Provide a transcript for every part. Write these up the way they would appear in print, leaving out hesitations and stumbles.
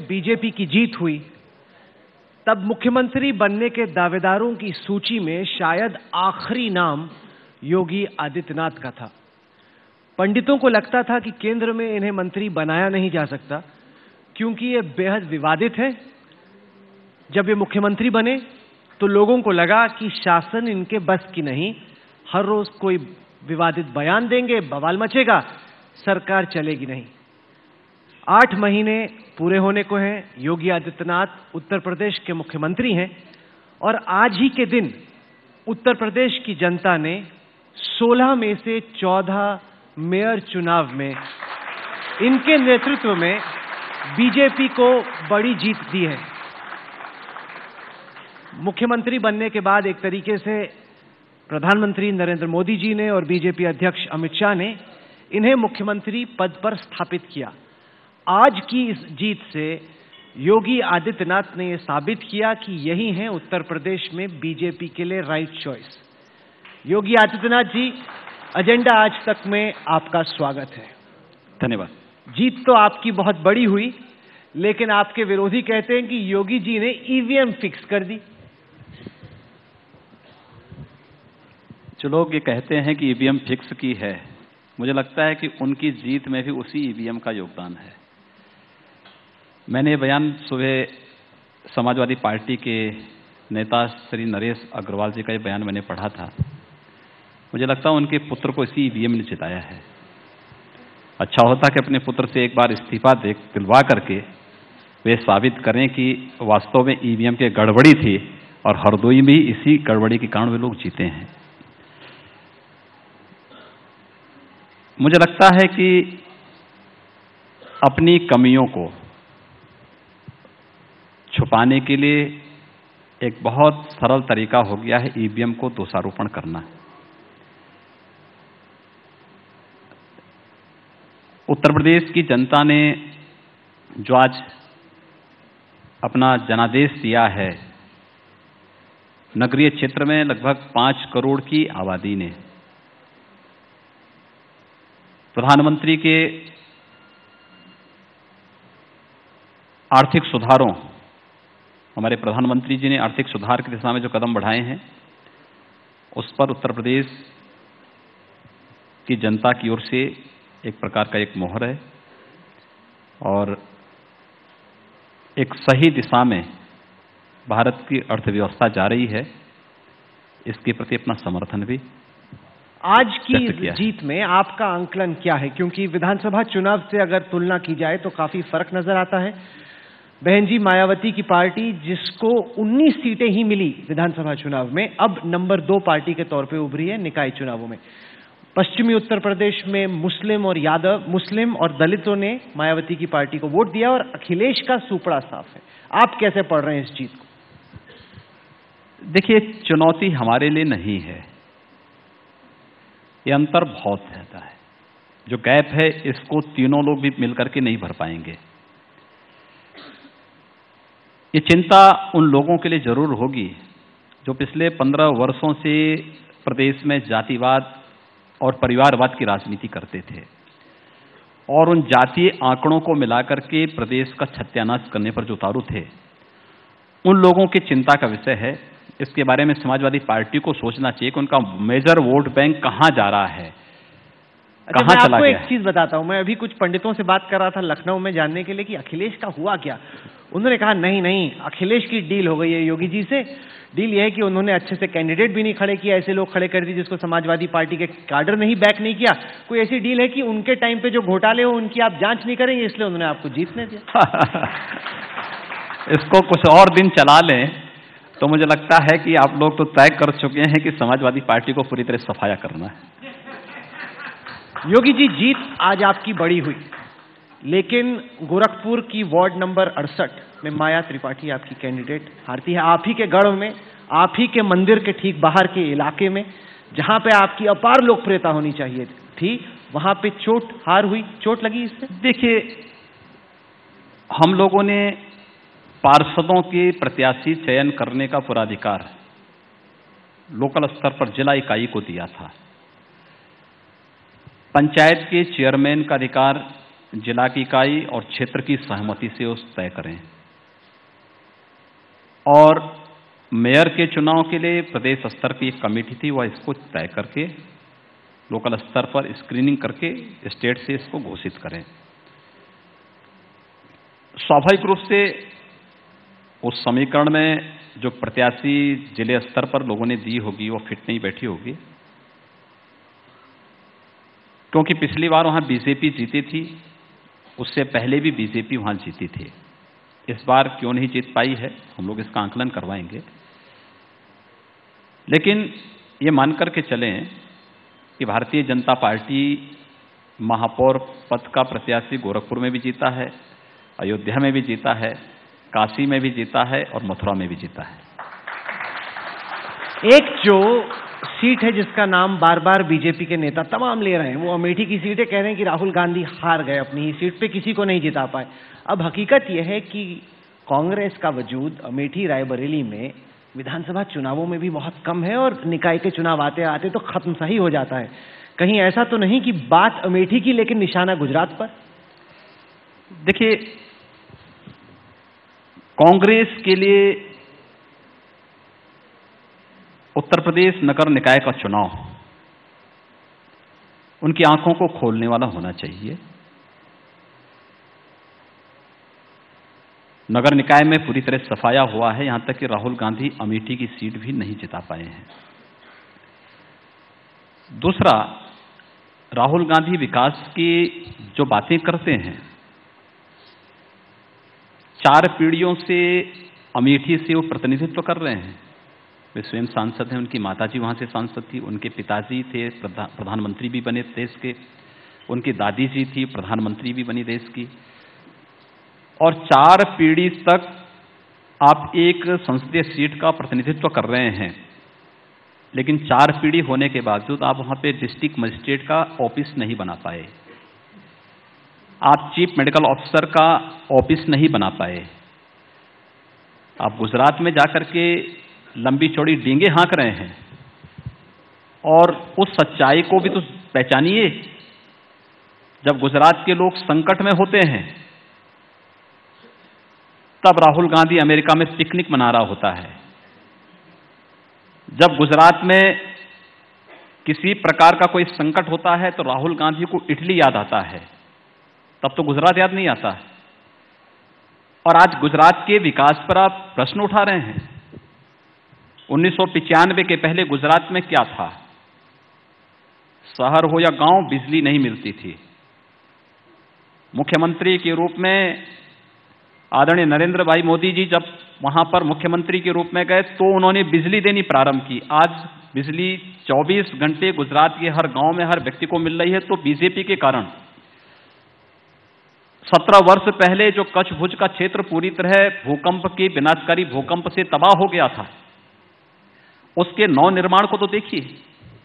BJP की जीत हुई, तब मुख्यमंत्री बनने के दावेदारों की सूची में शायद आखिरी नाम योगी आदित्यनाथ का था। पंडितों को लगता था कि केंद्र में इन्हें मंत्री बनाया नहीं जा सकता क्योंकि ये बेहद विवादित है। जब ये मुख्यमंत्री बने तो लोगों को लगा कि शासन इनके बस की नहीं, हर रोज कोई विवादित बयान देंगे, बवाल मचेगा, सरकार चलेगी नहीं। 8 महीने पूरे होने को हैं, योगी आदित्यनाथ उत्तर प्रदेश के मुख्यमंत्री हैं और आज ही के दिन उत्तर प्रदेश की जनता ने 16 में से 14 मेयर चुनाव में इनके नेतृत्व में बीजेपी को बड़ी जीत दी है। मुख्यमंत्री बनने के बाद एक तरीके से प्रधानमंत्री नरेंद्र मोदी जी ने और बीजेपी अध्यक्ष अमित शाह ने इन्हें मुख्यमंत्री पद पर स्थापित किया। आज की इस जीत से योगी आदित्यनाथ ने यह साबित किया कि यही है उत्तर प्रदेश में बीजेपी के लिए right choice. Yogi Adityanath ji, agenda Aaj Tak में आपका स्वागत है। धन्यवाद। जीत तो आपकी बहुत बड़ी हुई, लेकिन आपके विरोधी कहते हैं कि योगी जी ने ईवीएम फिक्स कर दी। जो लोग ये कहते हैं कि ईवीएम फिक्स की है, मुझे लगता है कि उनकी जीत में भी उसी ईवीएम का योगदान है। मैंने ये बयान सुबह समाजवादी पार्टी के नेता श्री नरेश अग्रवाल जी का ये बयान मैंने पढ़ा था। मुझे लगता है उनके पुत्र को इसी ईवीएम ने जिताया है। अच्छा होता कि अपने पुत्र से एक बार इस्तीफा दिलवा करके वे साबित करें कि वास्तव में ईवीएम की गड़बड़ी थी और हरदोई में इसी गड़बड़ी के कारण वे लोग जीते हैं। मुझे लगता है कि अपनी कमियों को छुपाने के लिए एक बहुत सरल तरीका हो गया है ईवीएम को दोषारोपण करना। उत्तर प्रदेश की जनता ने जो आज अपना जनादेश दिया है, नगरीय क्षेत्र में लगभग 5 करोड़ की आबादी ने प्रधानमंत्री के आर्थिक सुधारों, हमारे प्रधानमंत्री जी ने आर्थिक सुधार की दिशा में जो कदम बढ़ाए हैं, उस पर उत्तर प्रदेश की जनता की ओर से एक प्रकार का एक मोहर है और एक सही दिशा में भारत की अर्थव्यवस्था जा रही है, इसके प्रति अपना समर्थन भी। आज की जीत में आपका आंकलन क्या है? क्योंकि विधानसभा चुनाव से अगर तुलना की जाए तो काफी फर्क नजर आता है। बहन जी मायावती की पार्टी, जिसको 19 सीटें ही मिली विधानसभा चुनाव में, अब नंबर 2 पार्टी के तौर पे उभरी है निकाय चुनावों में। पश्चिमी उत्तर प्रदेश में मुस्लिम और दलितों ने मायावती की पार्टी को वोट दिया और अखिलेश का सुपड़ा साफ है। आप कैसे पढ़ रहे हैं इस जीत को? देखिए, चुनौती हमारे लिए नहीं है, ये अंतर बहुत ज्यादा है। जो गैप है इसको तीनों लोग भी मिलकर के नहीं भर पाएंगे। ये चिंता उन लोगों के लिए जरूर होगी जो पिछले 15 वर्षों से प्रदेश में जातिवाद और परिवारवाद की राजनीति करते थे और उन जातीय आंकड़ों को मिलाकर के प्रदेश का सत्यानाश करने पर जो उतारू थे, उन लोगों की चिंता का विषय है। इसके बारे में समाजवादी पार्टी को सोचना चाहिए कि उनका मेजर वोट बैंक कहां जा रहा है, कहां चला गया है। एक चीज बताता हूं, मैं अभी कुछ पंडितों से बात कर रहा था लखनऊ में जानने के लिए कि अखिलेश का हुआ क्या। उन्होंने कहा नहीं, अखिलेश की डील हो गई है योगी जी से। डील यह है कि उन्होंने अच्छे से कैंडिडेट भी नहीं खड़े किया, ऐसे लोग खड़े कर दिए जिसको समाजवादी पार्टी के काडर ने ही बैक नहीं किया। कोई ऐसी डील है कि उनके टाइम पे जो घोटाले हो उनकी आप जांच नहीं करेंगे, इसलिए उन्होंने आपको जीतने दिया। इसको कुछ और दिन चला लें तो मुझे लगता है कि आप लोग तो तय कर चुके हैं कि समाजवादी पार्टी को पूरी तरह सफाया करना है। योगी जी, जीत आज आपकी बड़ी हुई, लेकिन गोरखपुर की वार्ड नंबर 68 में माया त्रिपाठी आपकी कैंडिडेट हारती है। आप ही के गढ़ में, आप ही के मंदिर के ठीक बाहर के इलाके में, जहां पे आपकी अपार लोकप्रियता होनी चाहिए थी, वहां पे हार हुई। चोट लगी इससे? देखिए, हम लोगों ने पार्षदों के प्रत्याशी चयन करने का पूरा अधिकार लोकल स्तर पर जिला इकाई को दिया था। पंचायत के चेयरमैन का अधिकार जिला की इकाई और क्षेत्र की सहमति से उस तय करें। और मेयर के चुनाव के लिए प्रदेश स्तर की एक कमेटी थी, वह इसको तय करके लोकल स्तर पर स्क्रीनिंग करके स्टेट से इसको घोषित करें। स्वाभाविक रूप से उस समीकरण में जो प्रत्याशी जिले स्तर पर लोगों ने दी होगी वो फिट नहीं बैठी होगी, क्योंकि पिछली बार वहां बीजेपी जीती थी, उससे पहले भी बीजेपी वहां जीती थी। इस बार क्यों नहीं जीत पाई है, हम लोग इसका आंकलन करवाएंगे। लेकिन ये मान करके चलें कि भारतीय जनता पार्टी महापौर पद का प्रत्याशी गोरखपुर में भी जीता है, अयोध्या में भी जीता है, काशी में भी जीता है और मथुरा में भी जीता है। एक जो सीट है जिसका नाम बार बार बीजेपी के नेता तमाम ले रहे हैं, वो अमेठी की सीट है। कह रहे हैं कि राहुल गांधी हार गए, अपनी ही सीट पे किसी को नहीं जिता पाए। अब हकीकत यह है कि कांग्रेस का वजूद अमेठी रायबरेली में विधानसभा चुनावों में भी बहुत कम है और निकाय के चुनाव आते आते तो खत्म सा ही हो जाता है। कहीं ऐसा तो नहीं कि बात अमेठी की लेकिन निशाना गुजरात पर? देखिए, कांग्रेस के लिए उत्तर प्रदेश नगर निकाय का चुनाव उनकी आंखों को खोलने वाला होना चाहिए। नगर निकाय में पूरी तरह सफाया हुआ है, यहां तक कि राहुल गांधी अमेठी की सीट भी नहीं जिता पाए हैं। दूसरा, राहुल गांधी विकास की जो बातें करते हैं, 4 पीढ़ियों से अमेठी से वो प्रतिनिधित्व कर रहे हैं। वे स्वयं सांसद हैं, उनकी माताजी वहां से सांसद थी, उनके पिताजी थे प्रधानमंत्री भी बने देश के, उनकी दादी जी थी प्रधानमंत्री भी बनी देश की। और 4 पीढ़ी तक आप एक संसदीय सीट का प्रतिनिधित्व कर रहे हैं, लेकिन 4 पीढ़ी होने के बावजूद आप वहां पे डिस्ट्रिक्ट मजिस्ट्रेट का ऑफिस नहीं बना पाए, आप चीफ मेडिकल ऑफिसर का ऑफिस नहीं बना पाए। आप गुजरात में जाकर के लंबी चौड़ी डींगे हाँक रहे हैं, और उस सच्चाई को भी तो पहचानिए। जब गुजरात के लोग संकट में होते हैं तब राहुल गांधी अमेरिका में पिकनिक मना रहा होता है। जब गुजरात में किसी प्रकार का कोई संकट होता है तो राहुल गांधी को इटली याद आता है, तब तो गुजरात याद नहीं आता। और आज गुजरात के विकास पर आप प्रश्न उठा रहे हैं। 1995 के पहले गुजरात में क्या था? शहर हो या गांव, बिजली नहीं मिलती थी। मुख्यमंत्री के रूप में आदरणीय नरेंद्र भाई मोदी जी जब वहां पर मुख्यमंत्री के रूप में गए तो उन्होंने बिजली देनी प्रारंभ की। आज बिजली 24 घंटे गुजरात के हर गांव में हर व्यक्ति को मिल रही है, तो बीजेपी के कारण 17 वर्ष पहले जो कच्छ भुज का क्षेत्र पूरी तरह भूकंप के विनाशकारी भूकंप से तबाह हो गया था, उसके नव निर्माण को तो देखिए।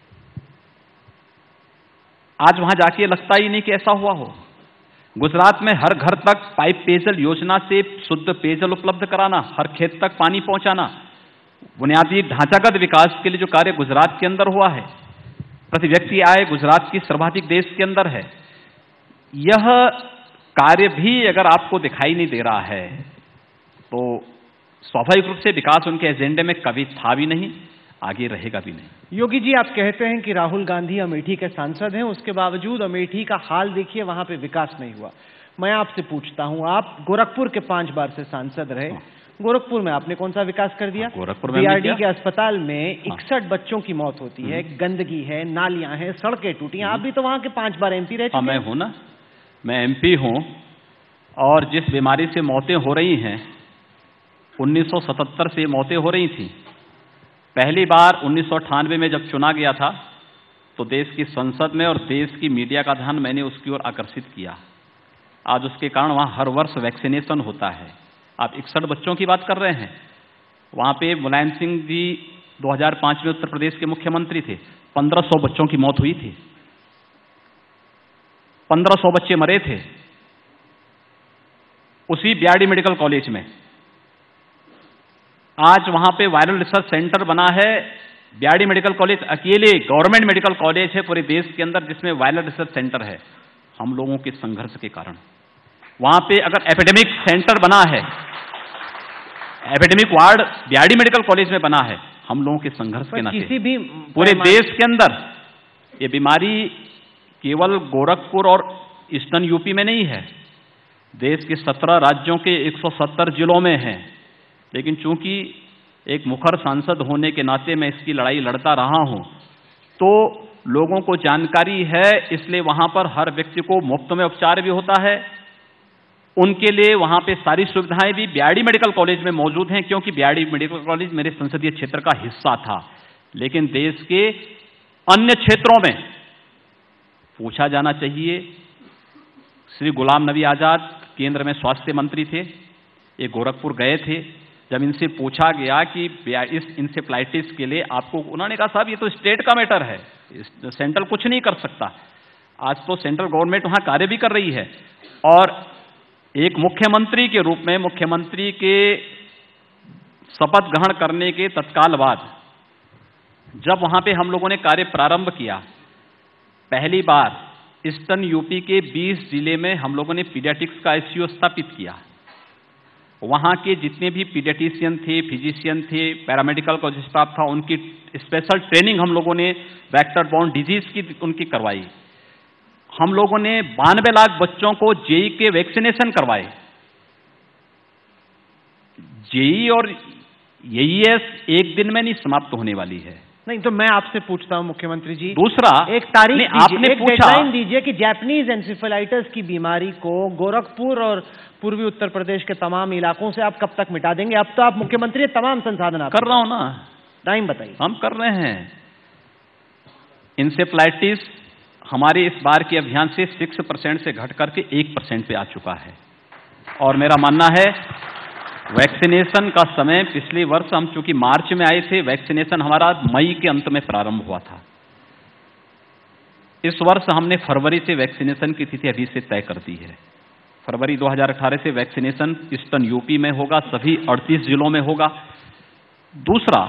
आज वहां जाके लगता ही नहीं कि ऐसा हुआ हो। गुजरात में हर घर तक पाइप पेयजल योजना से शुद्ध पेयजल उपलब्ध कराना, हर खेत तक पानी पहुंचाना, बुनियादी ढांचागत विकास के लिए जो कार्य गुजरात के अंदर हुआ है, प्रति व्यक्ति आय गुजरात की सर्वाधिक देश के अंदर है। यह कार्य भी अगर आपको दिखाई नहीं दे रहा है तो स्वाभाविक रूप से विकास उनके एजेंडे में कभी था भी नहीं, आगे रहेगा भी नहीं। योगी जी, आप कहते हैं कि राहुल गांधी अमेठी के सांसद हैं, उसके बावजूद अमेठी का हाल देखिए, वहां पे विकास नहीं हुआ। मैं आपसे पूछता हूं, आप गोरखपुर के 5 बार से सांसद रहे, गोरखपुर में आपने कौन सा विकास कर दिया? गोरखपुर में बीआरडी के अस्पताल में 61 बच्चों की मौत होती है, गंदगी है, नालियां हैं, सड़कें टूटी हैं। आप भी तो वहां के 5 बार एमपी रह चुके हैं। मैं हूं ना, मैं एमपी हूं, और जिस बीमारी से मौतें हो रही हैं 1977 से मौतें हो रही थी। पहली बार 1998 में जब चुना गया था तो देश की संसद में और देश की मीडिया का ध्यान मैंने उसकी ओर आकर्षित किया। आज उसके कारण वहां हर वर्ष वैक्सीनेशन होता है। आप 61 बच्चों की बात कर रहे हैं। वहां पे मुलायम सिंह जी 2005 में उत्तर प्रदेश के मुख्यमंत्री थे, 1500 बच्चों की मौत हुई थी, 1500 बच्चे मरे थे उसी बीआरडी मेडिकल कॉलेज में। आज वहां पे वायरल रिसर्च सेंटर बना है। बीआरडी मेडिकल कॉलेज अकेले गवर्नमेंट मेडिकल कॉलेज है पूरे देश के अंदर जिसमें वायरल रिसर्च सेंटर है। हम लोगों के संघर्ष के कारण। वहां पे अगर एपिडेमिक सेंटर बना है, epidemic ward BRD medical college में बना है, हम लोगों के संघर्ष के नाते किसी भी पूरे देश के अंदर ये बीमारी केवल गोरखपुर और ईस्टर्न यूपी में नहीं है, देश के 17 राज्यों के 170 जिलों में है। लेकिन चूंकि एक मुखर सांसद होने के नाते मैं इसकी लड़ाई लड़ता रहा हूं, तो लोगों को जानकारी है, इसलिए वहां पर हर व्यक्ति को मुफ्त में उपचार भी होता है। उनके लिए वहां पे सारी सुविधाएं भी बीआरडी मेडिकल कॉलेज में मौजूद हैं, क्योंकि बीआरडी मेडिकल कॉलेज मेरे संसदीय क्षेत्र का हिस्सा था। लेकिन देश के अन्य क्षेत्रों में पूछा जाना चाहिए। श्री गुलाम नबी आजाद केंद्र में स्वास्थ्य मंत्री थे, ये गोरखपुर गए थे। जब इनसे पूछा गया कि इस इंसेफ्लाइटिस के लिए आपको, उन्होंने कहा साहब ये तो स्टेट का मैटर है, सेंट्रल कुछ नहीं कर सकता। आज तो सेंट्रल गवर्नमेंट वहां कार्य भी कर रही है, और एक मुख्यमंत्री के रूप में मुख्यमंत्री के शपथ ग्रहण करने के तत्काल बाद जब वहां पे हम लोगों ने कार्य प्रारंभ किया, पहली बार ईस्टर्न यूपी के 20 जिले में हम लोगों ने पीडियाट्रिक्स का आईसीयू स्थापित किया। वहां के जितने भी पीडियाट्रिशियन थे, फिजिशियन थे, पैरामेडिकल का जो स्टाफ था, उनकी स्पेशल ट्रेनिंग हम लोगों ने वेक्टर बॉर्न डिजीज की उनकी करवाई। हम लोगों ने 92 लाख बच्चों को जेई के वैक्सीनेशन करवाए। जेई और एईएस एक दिन में नहीं समाप्त होने वाली है। नहीं, तो मैं आपसे पूछता हूं मुख्यमंत्री जी, दूसरा एक तारीख आपने पूछा, डेडलाइन दीजिए कि जापानीज एन्सेफेलाइटिस की बीमारी को गोरखपुर और पूर्वी उत्तर प्रदेश के तमाम इलाकों से आप कब तक मिटा देंगे? अब तो आप मुख्यमंत्री तमाम संसाधन आप कर रहा हूं ना, टाइम बताइए। हम कर रहे हैं। इंसेफ्लाइटिस हमारे इस बार के अभियान से 6% से घट करके 1% पे आ चुका है, और मेरा मानना है वैक्सीनेशन का समय पिछले वर्ष हम चूंकि मार्च में आए थे, वैक्सीनेशन हमारा मई के अंत में प्रारंभ हुआ था। इस वर्ष हमने फरवरी से वैक्सीनेशन की तिथि अभी से तय कर दी है। फरवरी 2018 से वैक्सीनेशन ईस्टर्न यूपी में होगा, सभी 38 जिलों में होगा। दूसरा,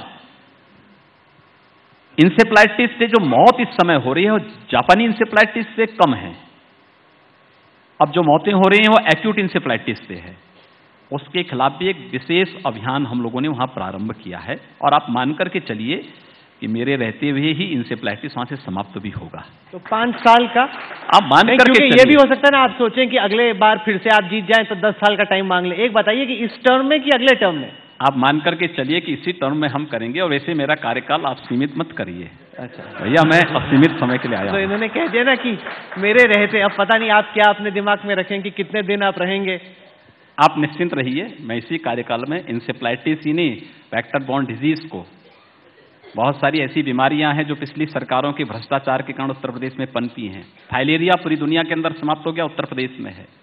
इंसेफ्लाइटिस से जो मौत इस समय हो रही है वो जापानी इंसेफ्लाइटिस से कम है। अब जो मौतें हो रही हैं वो एक्यूट इंसेफ्लाइटिस से है। उसके खिलाफ भी एक विशेष अभियान हम लोगों ने वहां प्रारंभ किया है, और आप मान करके चलिए कि मेरे रहते हुए ही इंसेफ्लाइटिस वहां से समाप्त भी होगा। तो 5 साल का आप मान करके चलिए। ये भी हो सकता है ना, आप सोचें कि अगले बार फिर से आप जीत जाएं तो 10 साल का टाइम मांग लें। एक बताइए कि इस टर्म में कि अगले टर्म में? आप मान करके चलिए कि इसी टर्म में हम करेंगे, और वैसे मेरा कार्यकाल आप सीमित मत करिए। अच्छा भैया, मैं असीमित समय के लिए आया। तो इन्होंने कह दिया ना कि मेरे रहते, अब पता नहीं आप क्या अपने दिमाग में रखें कि कितने दिन आप रहेंगे। आप निश्चिंत रहिए, मैं इसी कार्यकाल में इंसेफ्लाइटिस ही नहीं, वेक्टर बॉर्न डिजीज को, बहुत सारी ऐसी बीमारियां हैं जो पिछली सरकारों के भ्रष्टाचार के कारण उत्तर प्रदेश में पनपी हैं। फाइलेरिया पूरी दुनिया के अंदर समाप्त हो गया, उत्तर प्रदेश में है।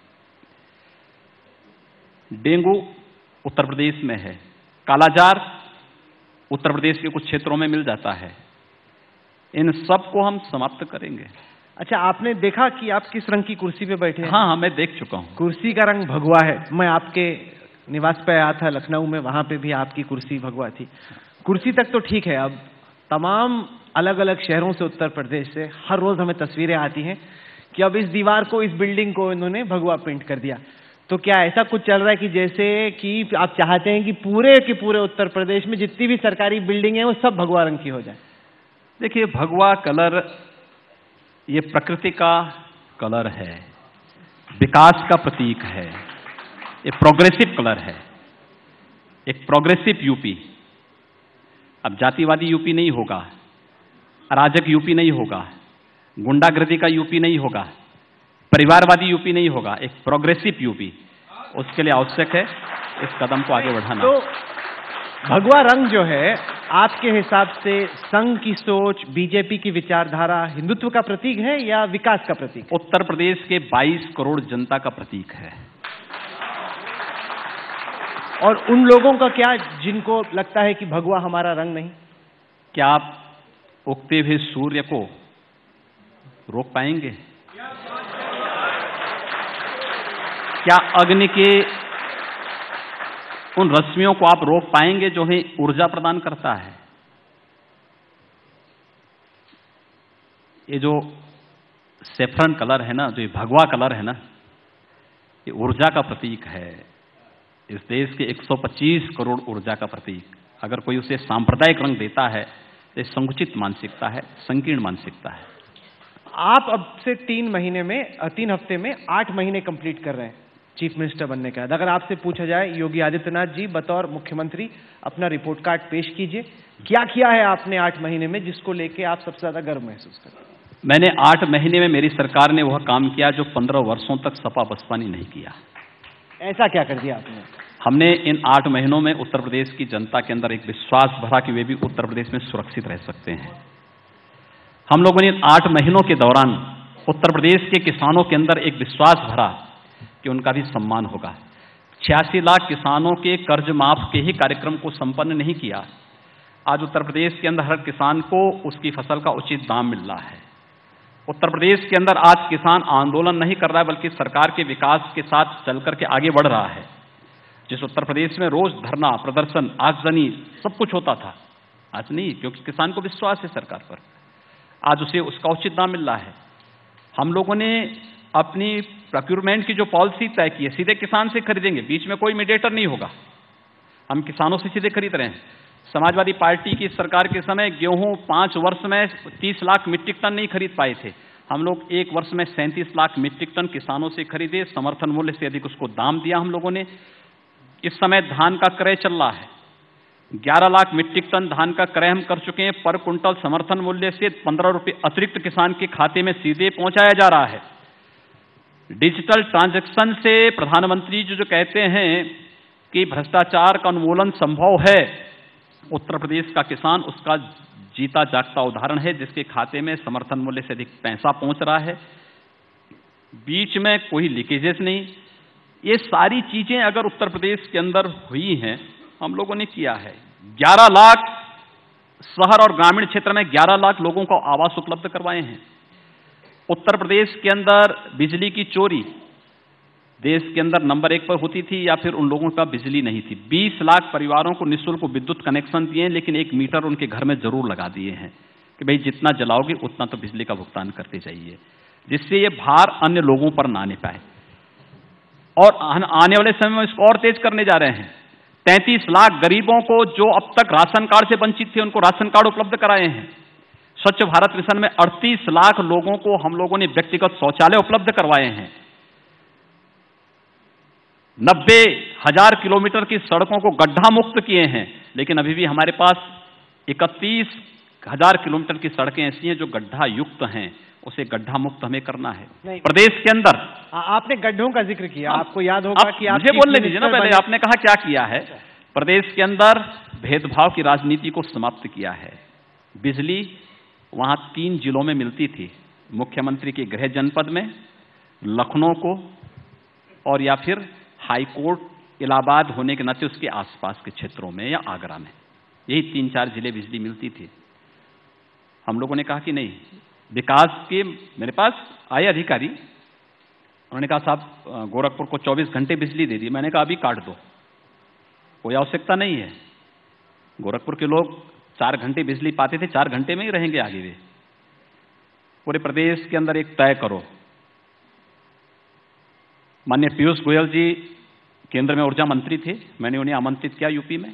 डेंगू उत्तर प्रदेश में है। कालाजार उत्तर प्रदेश के कुछ क्षेत्रों में मिल जाता है। इन सब को हम समाप्त करेंगे। अच्छा, आपने देखा कि आप किस रंग की कुर्सी पे बैठे हैं? हाँ, मैं देख चुका हूं। कुर्सी का रंग भगवा है। मैं आपके निवास पे आया था लखनऊ में, वहां पे भी आपकी कुर्सी भगवा थी। कुर्सी तक तो ठीक है, अब तमाम अलग अलग शहरों से, उत्तर प्रदेश से हर रोज हमें तस्वीरें आती हैं कि अब इस दीवार को, इस बिल्डिंग को इन्होंने भगवा पेंट कर दिया। तो क्या ऐसा कुछ चल रहा है कि जैसे कि आप चाहते हैं कि पूरे के पूरे उत्तर प्रदेश में जितनी भी सरकारी बिल्डिंग है वो सब भगवा रंग की हो जाए? देखिए, भगवा कलर ये प्रकृति का कलर है, विकास का प्रतीक है, ये प्रोग्रेसिव कलर है, एक प्रोग्रेसिव यूपी। अब जातिवादी यूपी नहीं होगा, अराजक यूपी नहीं होगा, गुंडागर्दी का यूपी नहीं होगा, परिवारवादी यूपी नहीं होगा, एक प्रोग्रेसिव यूपी। उसके लिए आवश्यक है इस कदम को आगे बढ़ाना। तो भगवा रंग जो है आपके हिसाब से संघ की सोच, बीजेपी की विचारधारा हिंदुत्व का प्रतीक है या विकास का प्रतीक? उत्तर प्रदेश के 22 करोड़ जनता का प्रतीक है। और उन लोगों का क्या जिनको लगता है कि भगवा हमारा रंग नहीं? क्या आप उगते हुए सूर्य को रोक पाएंगे? क्या अग्नि के उन रश्मियों को आप रोक पाएंगे जो हमें ऊर्जा प्रदान करता है? ये जो सेफ्रन कलर है ना, जो ये भगवा कलर है ना, ये ऊर्जा का प्रतीक है। इस देश के 125 करोड़ ऊर्जा का प्रतीक। अगर कोई उसे सांप्रदायिक रंग देता है तो संकुचित मानसिकता है, संकीर्ण मानसिकता है। आप अब से 3 हफ्ते में 8 महीने कंप्लीट कर रहे हैं चीफ मिनिस्टर बनने के बाद। अगर आपसे पूछा जाए योगी आदित्यनाथ जी बतौर मुख्यमंत्री अपना रिपोर्ट कार्ड पेश कीजिए, क्या किया है आपने 8 महीने में जिसको लेके आप सबसे ज्यादा गर्व महसूस करते हैं? मैंने 8 महीने में मेरी सरकार ने वह काम किया जो 15 वर्षों तक सपा बसपा ने नहीं किया। ऐसा क्या कर दिया आपने? हमने इन 8 महीनों में उत्तर प्रदेश की जनता के अंदर एक विश्वास भरा कि वे भी उत्तर प्रदेश में सुरक्षित रह सकते हैं। हम लोगों ने इन 8 महीनों के दौरान उत्तर प्रदेश के किसानों के अंदर एक विश्वास भरा कि उनका भी सम्मान होगा। 86 लाख किसानों के कर्ज माफ के ही कार्यक्रम को संपन्न नहीं किया। आज उत्तर प्रदेश के अंदर हर किसान को उसकी फसल का उचित दाम मिल रहा है। उत्तर प्रदेश के अंदर आज किसान आंदोलन नहीं कर रहा है, बल्कि सरकार के विकास के साथ चलकर के आगे बढ़ रहा है। जिस उत्तर प्रदेश में रोज धरना, प्रदर्शन, आगजनी सब कुछ होता था, आज नहीं, क्योंकि किसान को विश्वास है सरकार पर। आज उसे उसका उचित दाम मिल रहा है। हम लोगों ने अपनी प्रोक्यूरमेंट की जो पॉलिसी तय की है, सीधे किसान से खरीदेंगे, बीच में कोई मीडिएटर नहीं होगा। हम किसानों से सीधे खरीद रहे हैं। समाजवादी पार्टी की सरकार के समय गेहूं 5 वर्ष में 30 लाख मीट्रिक टन नहीं खरीद पाए थे। हम लोग 1 वर्ष में 37 लाख मीट्रिक टन किसानों से खरीदे, समर्थन मूल्य से अधिक उसको दाम दिया हम लोगों ने। इस समय धान का क्रय चल रहा है, 11 लाख मीट्रिक टन धान का क्रय हम कर चुके हैं। पर कुंटल समर्थन मूल्य से 15 रुपये अतिरिक्त किसान के खाते में सीधे पहुंचाया जा रहा है। डिजिटल ट्रांजैक्शन से प्रधानमंत्री जी जो कहते हैं कि भ्रष्टाचार का उन्मूलन संभव है, उत्तर प्रदेश का किसान उसका जीता जागता उदाहरण है, जिसके खाते में समर्थन मूल्य से अधिक पैसा पहुंच रहा है। बीच में कोई लीकेजेस नहीं। ये सारी चीजें अगर उत्तर प्रदेश के अंदर हुई हैं, हम लोगों ने किया है। 11 लाख शहर और ग्रामीण क्षेत्र में 11 लाख लोगों को आवास उपलब्ध करवाए हैं। उत्तर प्रदेश के अंदर बिजली की चोरी देश के अंदर नंबर 1 पर होती थी, या फिर उन लोगों का बिजली नहीं थी। 20 लाख परिवारों को निःशुल्क विद्युत कनेक्शन दिए, लेकिन 1 मीटर उनके घर में जरूर लगा दिए हैं कि भाई जितना जलाओगे उतना तो बिजली का भुगतान करते जाइए, जिससे ये भार अन्य लोगों पर ना आने पाए। और आने वाले समय में इसको और तेज करने जा रहे हैं। 33 लाख गरीबों को जो अब तक राशन कार्ड से वंचित थे, उनको राशन कार्ड उपलब्ध कराए हैं। स्वच्छ भारत मिशन में 38 लाख लोगों को हम लोगों ने व्यक्तिगत शौचालय उपलब्ध करवाए हैं। 90,000 किलोमीटर की सड़कों को गड्ढा मुक्त किए हैं, लेकिन अभी भी हमारे पास 31,000 किलोमीटर की सड़कें ऐसी हैं जो गड्ढा युक्त हैं। उसे गड्ढा मुक्त हमें करना है प्रदेश के अंदर। आपने गड्ढों का जिक्र किया, आपको याद होगा कि मुझे बोलने दीजिए ना पहले। आपने कहा क्या किया है। प्रदेश के अंदर भेदभाव की राजनीति को समाप्त किया है। बिजली वहां 3 जिलों में मिलती थी, मुख्यमंत्री के गृह जनपद में, लखनऊ को, और या फिर हाईकोर्ट इलाहाबाद होने के नाते उसके आसपास के क्षेत्रों में या आगरा में। यही 3-4 जिले बिजली मिलती थी। हम लोगों ने कहा कि नहीं, विकास के, मेरे पास आए अधिकारी, उन्होंने कहा साहब गोरखपुर को 24 घंटे बिजली दे दी। मैंने कहा अभी काट दो, कोई आवश्यकता नहीं है। गोरखपुर के लोग 4 घंटे बिजली पाते थे, 4 घंटे में ही रहेंगे आगे वे। पूरे प्रदेश के अंदर एक तय करो। माननीय पीयूष गोयल जी केंद्र में ऊर्जा मंत्री थे, मैंने उन्हें आमंत्रित किया यूपी में।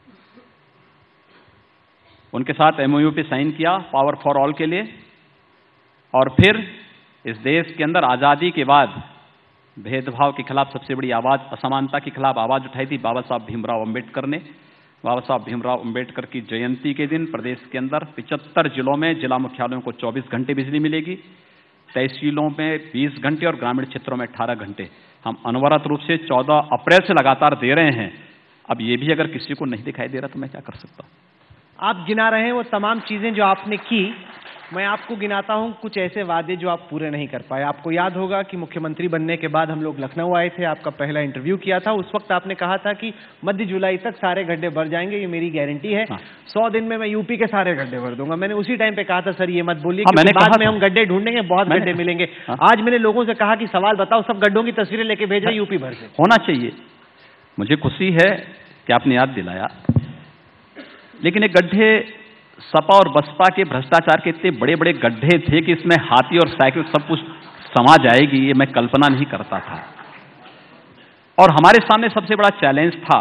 उनके साथ एमओयू पे साइन किया पावर फॉर ऑल के लिए। और फिर इस देश के अंदर आजादी के बाद भेदभाव के खिलाफ सबसे बड़ी आवाज, असमानता के खिलाफ आवाज उठाई थी बाबा साहब भीमराव अंबेडकर ने। बाबा साहब भीमराव अंबेडकर की जयंती के दिन प्रदेश के अंदर 75 जिलों में जिला मुख्यालयों को 24 घंटे बिजली मिलेगी, तहसीलों में 20 घंटे और ग्रामीण क्षेत्रों में 18 घंटे। हम अनवरत रूप से 14 अप्रैल से लगातार दे रहे हैं। अब ये भी अगर किसी को नहीं दिखाई दे रहा तो मैं क्या कर सकता हूं। आप गिना रहे हैं वो तमाम चीजें जो आपने की। मैं आपको गिनाता हूं कुछ ऐसे वादे जो आप पूरे नहीं कर पाए। आपको याद होगा कि मुख्यमंत्री बनने के बाद हम लोग लखनऊ आए थे, आपका पहला इंटरव्यू किया था। उस वक्त आपने कहा था कि मध्य जुलाई तक सारे गड्ढे भर जाएंगे, ये मेरी गारंटी है। 100 दिन में मैं यूपी के सारे गड्ढे भर दूंगा। मैंने उसी टाइम पे कहा था सर ये मत बोलिए, क्योंकि बाद में हम गड्ढे ढूंढेंगे, बहुत गड्ढे मिलेंगे। आज मैंने लोगों से कहा कि सवाल बताओ, सब गड्ढों की तस्वीरें लेके भेज रहे यूपी भर से। होना चाहिए। मुझे खुशी है कि आपने याद दिलाया, लेकिन ये गड्ढे सपा और बसपा के भ्रष्टाचार के इतने बड़े बड़े गड्ढे थे कि इसमें हाथी और साइकिल सब कुछ समा जाएगी, ये मैं कल्पना नहीं करता था। और हमारे सामने सबसे बड़ा चैलेंज था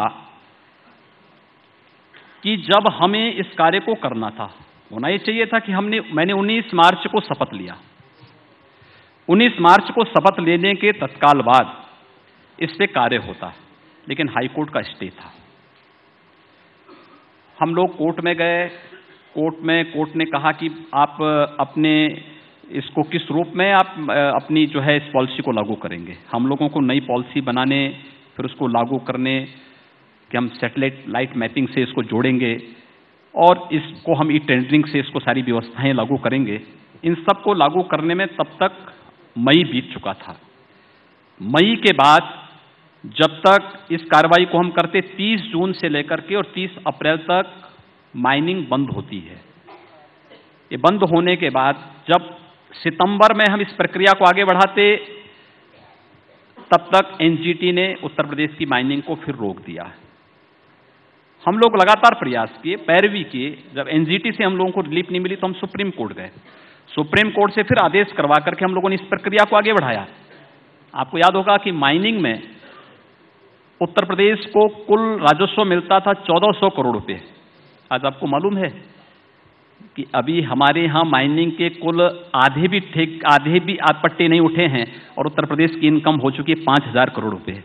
कि जब हमें इस कार्य को करना था, होना ये चाहिए था कि मैंने 19 मार्च को शपथ लिया। 19 मार्च को शपथ लेने के तत्काल बाद इस पे कार्य होता, लेकिन हाईकोर्ट का स्टे था। हम लोग कोर्ट में गए, कोर्ट ने कहा कि आप अपने इसको किस रूप में आप अपनी जो है इस पॉलिसी को लागू करेंगे। हम लोगों को नई पॉलिसी बनाने, फिर उसको लागू करने कि हम सैटेलाइट लाइट मैपिंग से इसको जोड़ेंगे और इसको हम ई टेंडरिंग से इसको सारी व्यवस्थाएं लागू करेंगे। इन सब को लागू करने में तब तक मई बीत चुका था। मई के बाद जब तक इस कार्रवाई को हम करते 30 जून से लेकर के और 30 अप्रैल तक माइनिंग बंद होती है। ये बंद होने के बाद जब सितंबर में हम इस प्रक्रिया को आगे बढ़ाते, तब तक एनजीटी ने उत्तर प्रदेश की माइनिंग को फिर रोक दिया। हम लोग लगातार प्रयास किए, पैरवी किए। जब एनजीटी से हम लोगों को रिलीफ नहीं मिली तो हम सुप्रीम कोर्ट गए। सुप्रीम कोर्ट से फिर आदेश करवा करके हम लोगों ने इस प्रक्रिया को आगे बढ़ाया। आपको याद होगा कि माइनिंग में उत्तर प्रदेश को कुल राजस्व मिलता था 1400 करोड़ रुपए। आज आपको मालूम है कि अभी हमारे यहां माइनिंग के कुल आधे भी पट्टे नहीं उठे हैं और उत्तर प्रदेश की इनकम हो चुकी है 5000 करोड़ रुपए।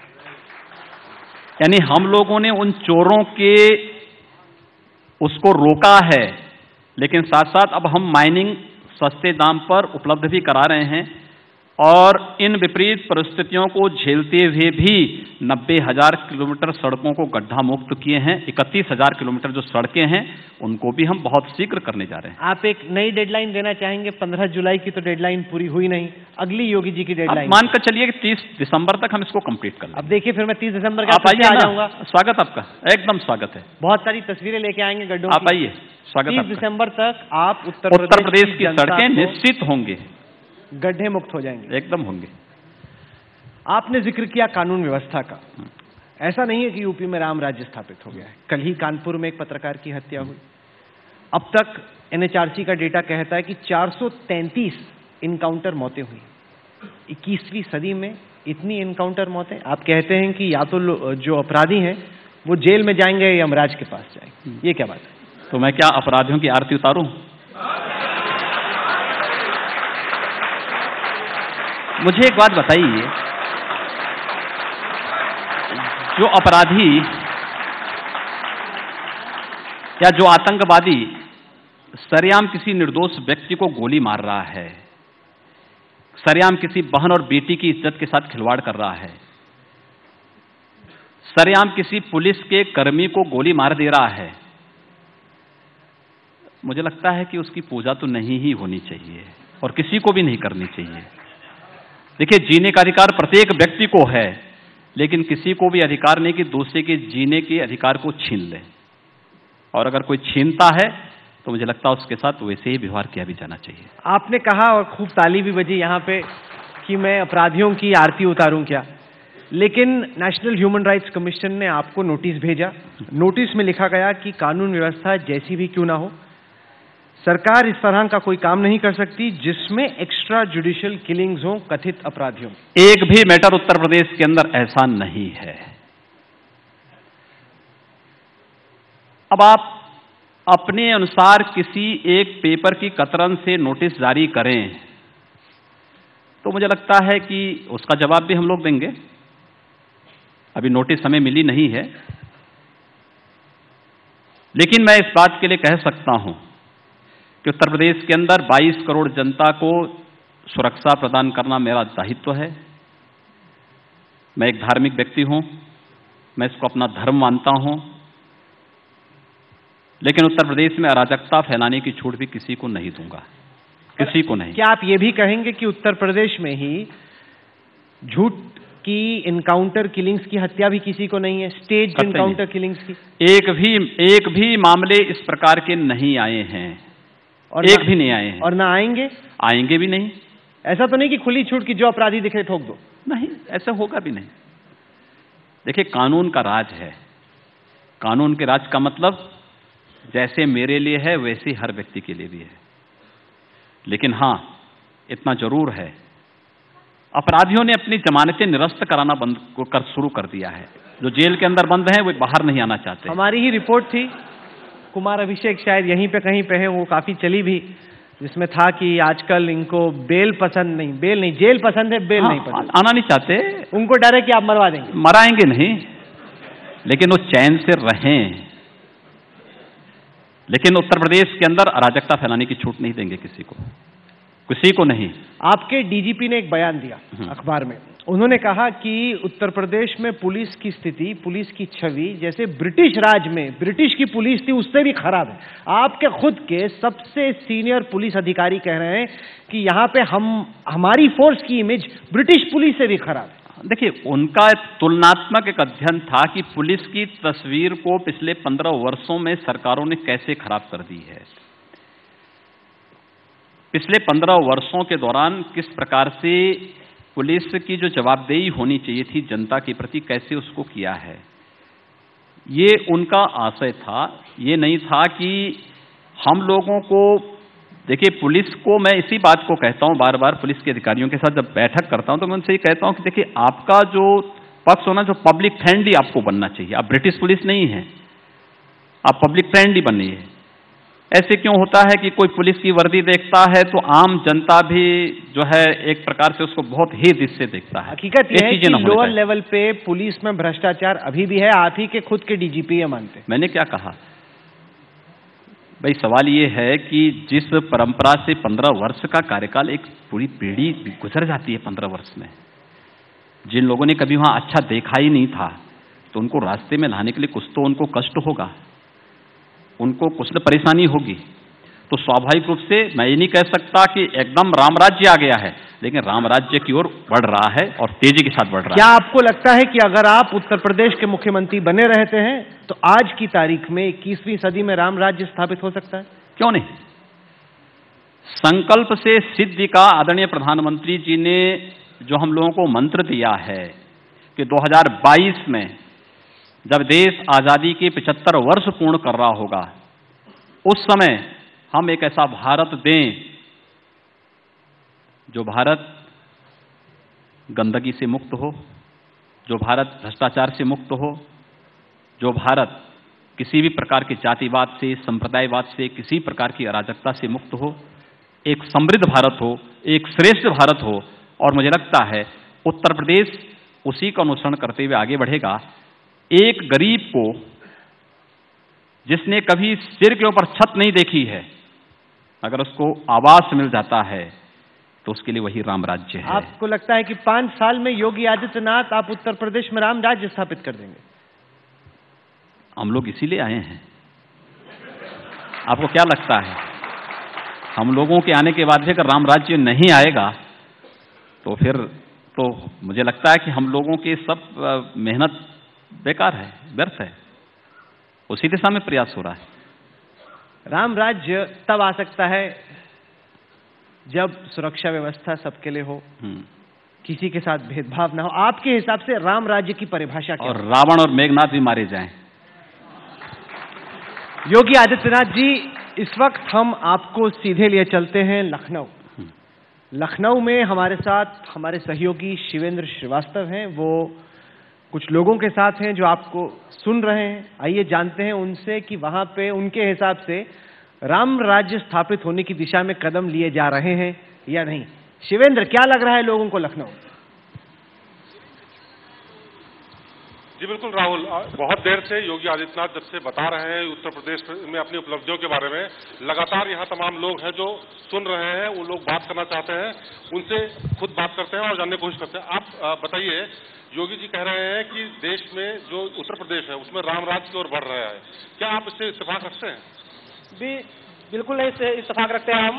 यानी हम लोगों ने उन चोरों के उसको रोका है, लेकिन साथ साथ अब हम माइनिंग सस्ते दाम पर उपलब्ध भी करा रहे हैं और इन विपरीत परिस्थितियों को झेलते हुए भी 90,000 किलोमीटर सड़कों को गड्ढा मुक्त किए हैं। 31,000 किलोमीटर जो सड़कें हैं उनको भी हम बहुत शीघ्र करने जा रहे हैं। आप एक नई डेडलाइन देना चाहेंगे? 15 जुलाई की तो डेडलाइन पूरी हुई नहीं, अगली योगी जी की डेडलाइन मानकर चलिए कि 30 दिसंबर तक हम इसको कंप्लीट कर लें। अब देखिए फिर मैं 30 दिसंबर का आप आइए आ जाऊंगा। स्वागत आपका, एकदम स्वागत है। बहुत सारी तस्वीरें लेके आएंगे गड्ढों आप आइए, स्वागत। 30 दिसंबर तक आप उत्तर प्रदेश की सड़कें निश्चित होंगे, गड्ढे मुक्त हो जाएंगे, एकदम होंगे। आपने जिक्र किया कानून व्यवस्था का। ऐसा नहीं है कि यूपी में राम राज्य स्थापित हो गया है। कल ही कानपुर में एक पत्रकार की हत्या हुई। अब तक एनएचआरसी का डेटा कहता है कि 433 इनकाउंटर मौतें हुई। 21वीं सदी में इतनी इनकाउंटर मौतें। आप कहते हैं कि या तो जो अपराधी हैं वो जेल में जाएंगे या यमराज के पास जाएंगे, ये क्या बात है? तो मैं क्या अपराधियों की आरती उतारूं? मुझे एक बात बताइए, जो अपराधी या जो आतंकवादी सरेआम किसी निर्दोष व्यक्ति को गोली मार रहा है, सरेआम किसी बहन और बेटी की इज्जत के साथ खिलवाड़ कर रहा है, सरेआम किसी पुलिस के कर्मी को गोली मार दे रहा है, मुझे लगता है कि उसकी पूजा तो नहीं ही होनी चाहिए और किसी को भी नहीं करनी चाहिए। देखिए, जीने का अधिकार प्रत्येक व्यक्ति को है, लेकिन किसी को भी अधिकार नहीं कि दूसरे के जीने के अधिकार को छीन ले। और अगर कोई छीनता है तो मुझे लगता है उसके साथ वैसे ही व्यवहार किया भी जाना चाहिए। आपने कहा और खूब ताली भी बजी यहाँ पे कि मैं अपराधियों की आरती उतारूं क्या, लेकिन नेशनल ह्यूमन राइट्स कमीशन ने आपको नोटिस भेजा। नोटिस में लिखा गया कि कानून व्यवस्था जैसी भी क्यों ना हो, सरकार इस तरह का कोई काम नहीं कर सकती जिसमें एक्स्ट्रा जुडिशियल किलिंग्स हो कथित अपराधियों। एक भी मैटर उत्तर प्रदेश के अंदर ऐसा नहीं है। अब आप अपने अनुसार किसी एक पेपर की कतरन से नोटिस जारी करें तो मुझे लगता है कि उसका जवाब भी हम लोग देंगे। अभी नोटिस हमें मिली नहीं है, लेकिन मैं इस बात के लिए कह सकता हूं कि उत्तर प्रदेश के अंदर 22 करोड़ जनता को सुरक्षा प्रदान करना मेरा दायित्व है। मैं एक धार्मिक व्यक्ति हूं, मैं इसको अपना धर्म मानता हूं, लेकिन उत्तर प्रदेश में अराजकता फैलाने की छूट भी किसी को नहीं दूंगा, किसी को नहीं। क्या आप ये भी कहेंगे कि उत्तर प्रदेश में ही झूठ की इनकाउंटर किलिंग्स की हत्या भी किसी को नहीं है, स्टेज इनकाउंटर किलिंग्स की? एक भी मामले इस प्रकार के नहीं आए हैं, और एक भी नहीं आए हैं, और ना आएंगे, आएंगे भी नहीं। ऐसा तो नहीं कि खुली छूट की जो अपराधी दिखे ठोक दो, नहीं, ऐसा होगा भी नहीं। देखिए, कानून का राज है। कानून के राज का मतलब जैसे मेरे लिए है वैसे हर व्यक्ति के लिए भी है। लेकिन हां, इतना जरूर है, अपराधियों ने अपनी जमानतें निरस्त कराना शुरू कर दिया है। जो जेल के अंदर बंद हैं वो बाहर नहीं आना चाहते। हमारी ही रिपोर्ट थी, कुमार अभिषेक शायद यहीं पे कहीं पे है, वो काफी चली भी, जिसमें था कि आजकल इनको बेल नहीं, जेल पसंद है, बेल नहीं पसंद, आना नहीं चाहते। उनको डर है कि आप मरवा देंगे। मराएंगे नहीं, लेकिन वो चैन से रहें। लेकिन उत्तर प्रदेश के अंदर अराजकता फैलाने की छूट नहीं देंगे किसी को नहीं। आपके डीजीपी ने एक बयान दिया अखबार में, उन्होंने कहा कि उत्तर प्रदेश में पुलिस की स्थिति, पुलिस की छवि जैसे ब्रिटिश राज में ब्रिटिश की पुलिस थी उससे भी खराब है। आपके खुद के सबसे सीनियर पुलिस अधिकारी कह रहे हैं कि यहां पे हमारी फोर्स की इमेज ब्रिटिश पुलिस से भी खराब है। देखिए, उनका तुलनात्मक एक अध्ययन था कि पुलिस की तस्वीर को पिछले 15 वर्षों में सरकारों ने कैसे खराब कर दी है। पिछले 15 वर्षों के दौरान किस प्रकार से पुलिस की जो जवाबदेही होनी चाहिए थी जनता के प्रति, कैसे उसको किया है, ये उनका आशय था। ये नहीं था कि हम लोगों को, देखिए पुलिस को, मैं इसी बात को कहता हूं बार बार, पुलिस के अधिकारियों के साथ जब बैठक करता हूं तो मैं उनसे ये कहता हूं कि देखिए, आपका जो पक्ष होना, जो पब्लिक फ्रेंडली आपको बनना चाहिए। आप ब्रिटिश पुलिस नहीं है, आप पब्लिक फ्रेंडली बनिए। ऐसे क्यों होता है कि कोई पुलिस की वर्दी देखता है तो आम जनता भी जो है एक प्रकार से उसको बहुत ही दिल से देखता है। हकीकत यह है कि लोअर लेवल पे पुलिस में भ्रष्टाचार अभी भी है। आप ही के खुद के डीजीपी ये मानते हैं। मैंने क्या कहा भाई, सवाल ये है कि जिस परंपरा से 15 वर्ष का कार्यकाल, एक पूरी पीढ़ी गुजर जाती है 15 वर्ष में, जिन लोगों ने कभी वहां अच्छा देखा ही नहीं था, तो उनको रास्ते में लाने के लिए कुछ तो उनको कष्ट होगा, उनको कुछ न परेशानी होगी। तो स्वाभाविक रूप से मैं ये नहीं कह सकता कि एकदम राम राज्य आ गया है, लेकिन राम राज्य की ओर बढ़ रहा है और तेजी के साथ बढ़ रहा है। क्या आपको लगता है कि अगर आप उत्तर प्रदेश के मुख्यमंत्री बने रहते हैं तो आज की तारीख में 21वीं सदी में राम राज्य स्थापित हो सकता है? क्यों नहीं। संकल्प से सिद्धि का आदरणीय प्रधानमंत्री जी ने जो हम लोगों को मंत्र दिया है कि 2022 में जब देश आजादी के 75 वर्ष पूर्ण कर रहा होगा, उस समय हम एक ऐसा भारत दें जो भारत गंदगी से मुक्त हो, जो भारत भ्रष्टाचार से मुक्त हो, जो भारत किसी भी प्रकार के जातिवाद से, संप्रदायवाद से, किसी प्रकार की अराजकता से मुक्त हो, एक समृद्ध भारत हो, एक श्रेष्ठ भारत हो। और मुझे लगता है उत्तर प्रदेश उसी का अनुसरण करते हुए आगे बढ़ेगा। एक गरीब को जिसने कभी सिर के ऊपर छत नहीं देखी है, अगर उसको आवास मिल जाता है तो उसके लिए वही राम राज्य है। आपको लगता है कि 5 साल में योगी आदित्यनाथ आप उत्तर प्रदेश में राम राज्य स्थापित कर देंगे? हम लोग इसीलिए आए हैं। आपको क्या लगता है, हम लोगों के आने के बाद भी अगर राम राज्य नहीं आएगा तो फिर तो मुझे लगता है कि हम लोगों की सब मेहनत बेकार है, व्यर्थ है। उसी दिशा में प्रयास हो रहा है। राम राज्य तब आ सकता है जब सुरक्षा व्यवस्था सबके लिए हो, किसी के साथ भेदभाव ना हो। आपके हिसाब से राम राज्य की परिभाषा क्या? और रावण और मेघनाथ भी मारे जाएं। योगी आदित्यनाथ जी, इस वक्त हम आपको सीधे लिए चलते हैं लखनऊ। लखनऊ में हमारे साथ हमारे सहयोगी शिवेंद्र श्रीवास्तव हैं। वो कुछ लोगों के साथ हैं जो आपको सुन रहे हैं। आइए जानते हैं उनसे कि वहां पे उनके हिसाब से राम राज्य स्थापित होने की दिशा में कदम लिए जा रहे हैं या नहीं। शिवेंद्र, क्या लग रहा है लोगों को लखनऊ? जी बिल्कुल राहुल, बहुत देर से योगी आदित्यनाथ जब से बता रहे हैं उत्तर प्रदेश में अपनी उपलब्धियों के बारे में, लगातार यहाँ तमाम लोग हैं जो सुन रहे हैं, वो लोग बात करना चाहते हैं, उनसे खुद बात करते हैं और जानने की कोशिश करते हैं। आप बताइए, योगी जी कह रहे हैं कि देश में जो उत्तर प्रदेश है उसमें राम राज्य की ओर बढ़ रहा है, क्या आप इससे इत्तेफाक रखते हैं? बिल्कुल इससे इत्तेफाक रखते हैं हम।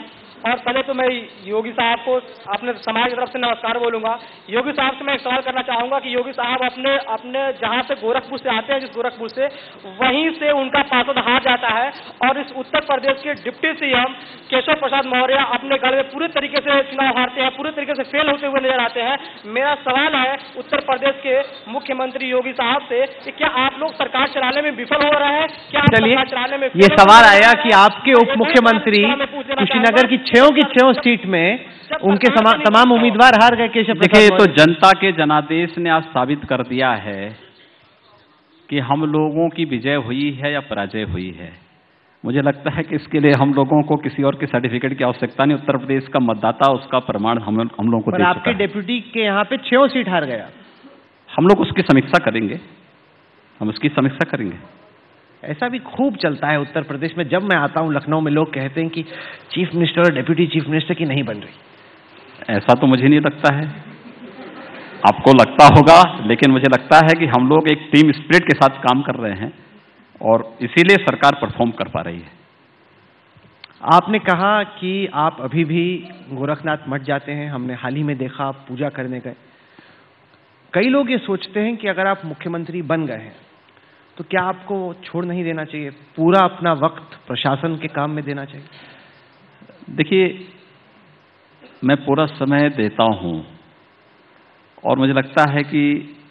और पहले तो मैं योगी साहब को अपने समाज की तरफ से नमस्कार बोलूंगा। योगी साहब से मैं एक सवाल करना चाहूंगा कि योगी साहब अपने जहां से गोरखपुर से आते हैं, जिस गोरखपुर से, वहीं से उनका पार्षद हार जाता है और इस उत्तर प्रदेश के डिप्टी सीएम केशव प्रसाद मौर्य अपने गढ़ में पूरे तरीके से चुनाव हारते हैं, पूरे तरीके से फेल होते हुए नजर आते हैं। मेरा सवाल है उत्तर प्रदेश के मुख्यमंत्री योगी साहब से कि क्या आप लोग सरकार चलाने में विफल हो रहे हैं? क्या आप सरकार चलाने में ये सवाल आया कि आपके उप मुख्यमंत्री कुशीनगर की 6 सीट में उनके तमाम उम्मीदवार हार गए। केशव देखिए, तो जनता के जनादेश ने आज साबित कर दिया है कि हम लोगों की विजय हुई है या पराजय हुई है। मुझे लगता है कि इसके लिए हम लोगों को किसी और के सर्टिफिकेट की आवश्यकता नहीं। उत्तर प्रदेश का मतदाता उसका प्रमाण हम लोगों को दे चुका है। आपके डिप्टी के यहाँ पे 6 सीट हार गया। हम लोग उसकी समीक्षा करेंगे, हम उसकी समीक्षा करेंगे। ऐसा भी खूब चलता है उत्तर प्रदेश में। जब मैं आता हूं लखनऊ में, लोग कहते हैं कि चीफ मिनिस्टर और डिप्टी चीफ मिनिस्टर की नहीं बन रही। ऐसा तो मुझे नहीं लगता है, आपको लगता होगा, लेकिन मुझे लगता है कि हम लोग एक टीम स्पिरिट के साथ काम कर रहे हैं और इसीलिए सरकार परफॉर्म कर पा रही है। आपने कहा कि आप अभी भी गोरखनाथ मठ जाते हैं, हमने हाल ही में देखा आप पूजा करने गए। कई लोग ये सोचते हैं कि अगर आप मुख्यमंत्री बन गए हैं तो क्या आपको छोड़ नहीं देना चाहिए, पूरा अपना वक्त प्रशासन के काम में देना चाहिए? देखिए, मैं पूरा समय देता हूं और मुझे लगता है कि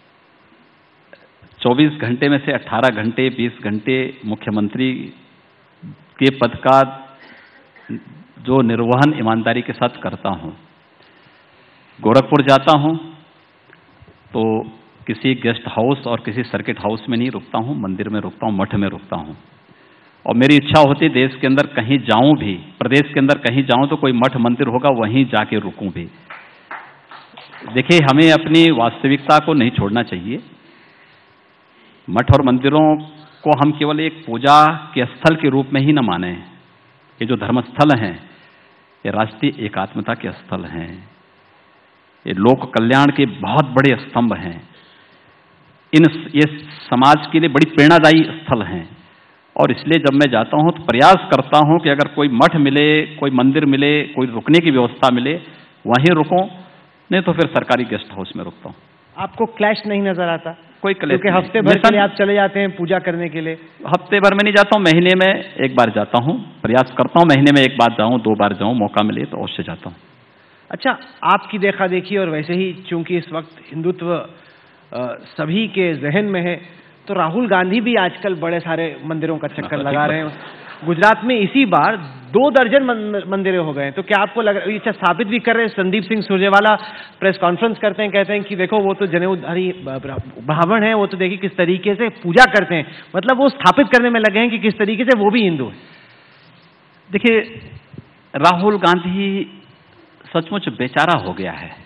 24 घंटे में से 18 घंटे 20 घंटे मुख्यमंत्री के पद का जो निर्वहन ईमानदारी के साथ करता हूं। गोरखपुर जाता हूं तो किसी गेस्ट हाउस और किसी सर्किट हाउस में नहीं रुकता हूं, मंदिर में रुकता हूं, मठ में रुकता हूं। और मेरी इच्छा होती देश के अंदर कहीं जाऊं भी, प्रदेश के अंदर कहीं जाऊं तो कोई मठ मंदिर होगा, वहीं जाके रुकूं भी। देखिए, हमें अपनी वास्तविकता को नहीं छोड़ना चाहिए। मठ और मंदिरों को हम केवल एक पूजा के स्थल के रूप में ही न माने। ये जो धर्मस्थल हैं, ये राष्ट्रीय एकात्मता के स्थल हैं, ये लोक कल्याण के बहुत बड़े स्तंभ हैं। ये समाज के लिए बड़ी प्रेरणादायी स्थल हैं और इसलिए जब मैं जाता हूं तो प्रयास करता हूं कि अगर कोई मठ मिले, कोई मंदिर मिले, कोई रुकने की व्यवस्था मिले, वहीं रुकूं, नहीं तो फिर सरकारी गेस्ट हाउस में रुकता हूं। आपको क्लैश नहीं नजर आता? कोई क्लैश क्योंकि हफ्ते भर के लिए आप चले जाते हैं पूजा करने के लिए। हफ्ते भर में नहीं जाता हूं, महीने में एक बार जाता हूं। प्रयास करता हूं महीने में एक बार जाऊं, 2 बार जाऊं, मौका मिले तो अवश्य जाता हूं। अच्छा, आपकी देखा देखी और वैसे ही चूंकि इस वक्त हिंदुत्व सभी के जहन में है, तो राहुल गांधी भी आजकल बड़े सारे मंदिरों का चक्कर लगा रहे हैं। गुजरात में इसी बार 2 दर्जन मंदिरें हो गए। तो क्या आपको लग रहा है, अच्छा साबित भी कर रहे हैं, संदीप सिंह सुरजेवाला प्रेस कॉन्फ्रेंस करते हैं, कहते हैं कि देखो वो तो जनेऊधारी ब्राह्मण है, वो तो देखिए किस तरीके से पूजा करते हैं, मतलब वो स्थापित करने में लगे हैं कि किस तरीके से वो भी हिंदू है। देखिए, राहुल गांधी सचमुच बेचारा हो गया है।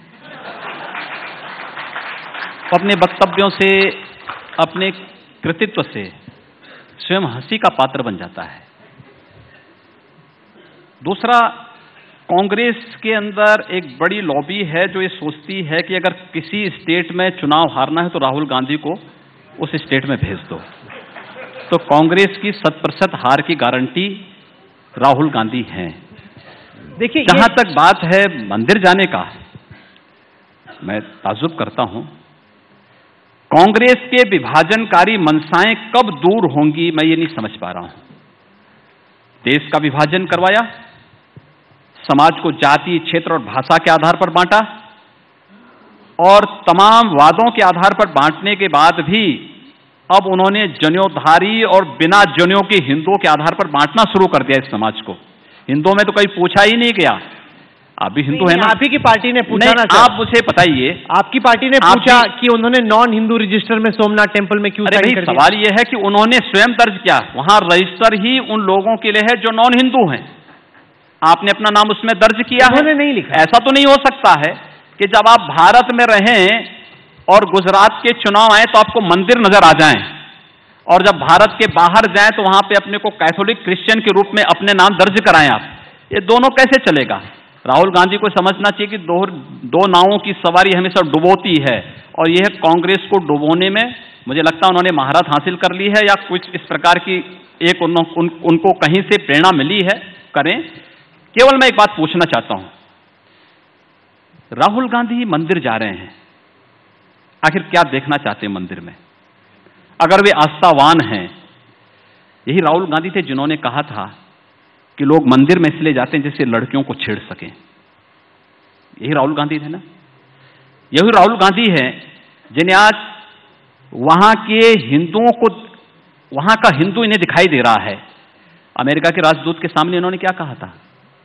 अपने वक्तव्यों से, अपने कृतित्व से स्वयं हंसी का पात्र बन जाता है। दूसरा, कांग्रेस के अंदर एक बड़ी लॉबी है जो ये सोचती है कि अगर किसी स्टेट में चुनाव हारना है तो राहुल गांधी को उस स्टेट में भेज दो। तो कांग्रेस की 100% हार की गारंटी राहुल गांधी है। देखिए, जहां तक बात है मंदिर जाने का, मैं ताज्जुब करता हूं, कांग्रेस के विभाजनकारी मंशाएं कब दूर होंगी, मैं ये नहीं समझ पा रहा हूं। देश का विभाजन करवाया, समाज को जाति, क्षेत्र और भाषा के आधार पर बांटा और तमाम वादों के आधार पर बांटने के बाद भी अब उन्होंने जनेऊधारी और बिना जनेऊ के हिंदुओं के आधार पर बांटना शुरू कर दिया इस समाज को। हिंदुओं में तो कहीं पूछा ही नहीं गया। आप भी हिंदू है ना? आप ही की पार्टी ने पूछा ना? आप मुझे बताइए, आपकी पार्टी ने पूछा कि उन्होंने नॉन हिंदू रजिस्टर में सोमनाथ टेम्पल में क्यों साइन कर दिया? सवाल यह है कि उन्होंने स्वयं दर्ज किया, वहां रजिस्टर ही उन लोगों के लिए है जो नॉन हिंदू हैं। आपने अपना नाम उसमें दर्ज किया है? उन्होंने नहीं लिखा। ऐसा तो नहीं हो सकता है कि जब आप भारत में रहें और गुजरात के चुनाव आए तो आपको मंदिर नजर आ जाएं और जब भारत के बाहर जाएं तो वहां पे अपने को कैथोलिक क्रिश्चियन के रूप में अपने नाम दर्ज कराएं आप। ये दोनों कैसे चलेगा? राहुल गांधी को समझना चाहिए कि दो नावों की सवारी हमेशा डुबोती है और यह कांग्रेस को डुबोने में मुझे लगता है उन्होंने महारत हासिल कर ली है या कुछ इस प्रकार की एक उनको कहीं से प्रेरणा मिली है। करें, केवल मैं एक बात पूछना चाहता हूं, राहुल गांधी मंदिर जा रहे हैं, आखिर क्या देखना चाहते हैं मंदिर में? अगर वे आस्थावान हैं, यही राहुल गांधी थे जिन्होंने कहा था कि लोग मंदिर में इसलिए जाते हैं जिससे लड़कियों को छेड़ सकें। यही राहुल गांधी थे ना? यही राहुल गांधी हैं जिन्हें आज वहां के हिंदुओं को, वहां का हिंदू इन्हें दिखाई दे रहा है। अमेरिका के राजदूत के सामने इन्होंने क्या कहा था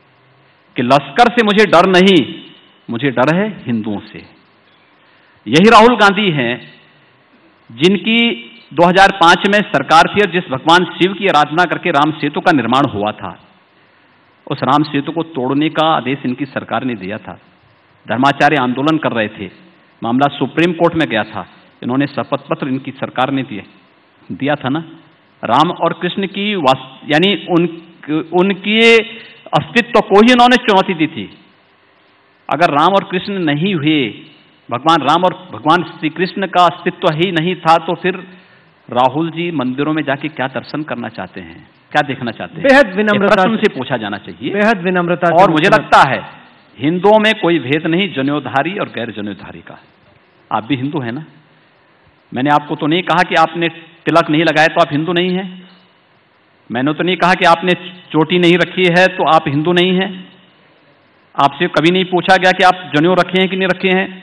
कि लश्कर से मुझे डर नहीं, मुझे डर है हिंदुओं से। यही राहुल गांधी हैं जिनकी 2005 में सरकार थी और जिस भगवान शिव की आराधना करके राम सेतु का निर्माण हुआ था, उस राम सेतु को तोड़ने का आदेश इनकी सरकार ने दिया था। धर्माचार्य आंदोलन कर रहे थे, मामला सुप्रीम कोर्ट में गया था, इन्होंने शपथ पत्र इनकी सरकार ने दिया था ना। राम और कृष्ण की यानी उनके अस्तित्व को ही इन्होंने चुनौती दी थी। अगर राम और कृष्ण नहीं हुए, भगवान राम और भगवान श्री कृष्ण का अस्तित्व ही नहीं था, तो फिर राहुल जी मंदिरों में जाके क्या दर्शन करना चाहते हैं, क्या देखना चाहते हैं? बेहद विनम्रता से पूछा जाना चाहिए, बेहद विनम्रता। और मुझे लगता है हिंदुओं में कोई भेद नहीं जनेऊधारी और गैर जनेऊधारी का। आप भी हिंदू हैं ना? मैंने आपको तो नहीं कहा कि आपने तिलक नहीं लगाया तो आप हिंदू नहीं हैं। मैंने तो नहीं कहा कि आपने चोटी नहीं रखी है तो आप हिंदू नहीं हैं। आपसे कभी नहीं पूछा गया कि आप जनेऊ रखे हैं कि नहीं रखे हैं।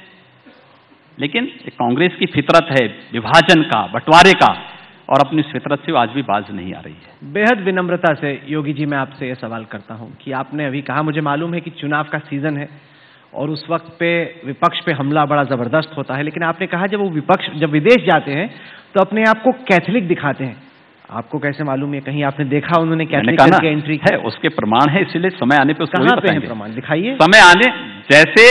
लेकिन कांग्रेस की फितरत है विभाजन का, बंटवारे का, और अपनी फितरत से आज भी बाज नहीं आ रही है। बेहद विनम्रता से योगी जी मैं आपसे यह सवाल करता हूं कि आपने अभी कहा, मुझे मालूम है कि चुनाव का सीजन है और उस वक्त पे विपक्ष पे हमला बड़ा जबरदस्त होता है, लेकिन आपने कहा जब विदेश जाते हैं तो अपने आप को कैथोलिक दिखाते हैं। आपको कैसे मालूम है? कहीं आपने देखा उन्होंने कैथोलिक करके एंट्री है? उसके प्रमाण है, इसलिए समय आने पे उसको कहां पे है प्रमाण? दिखाइए। समय आने, जैसे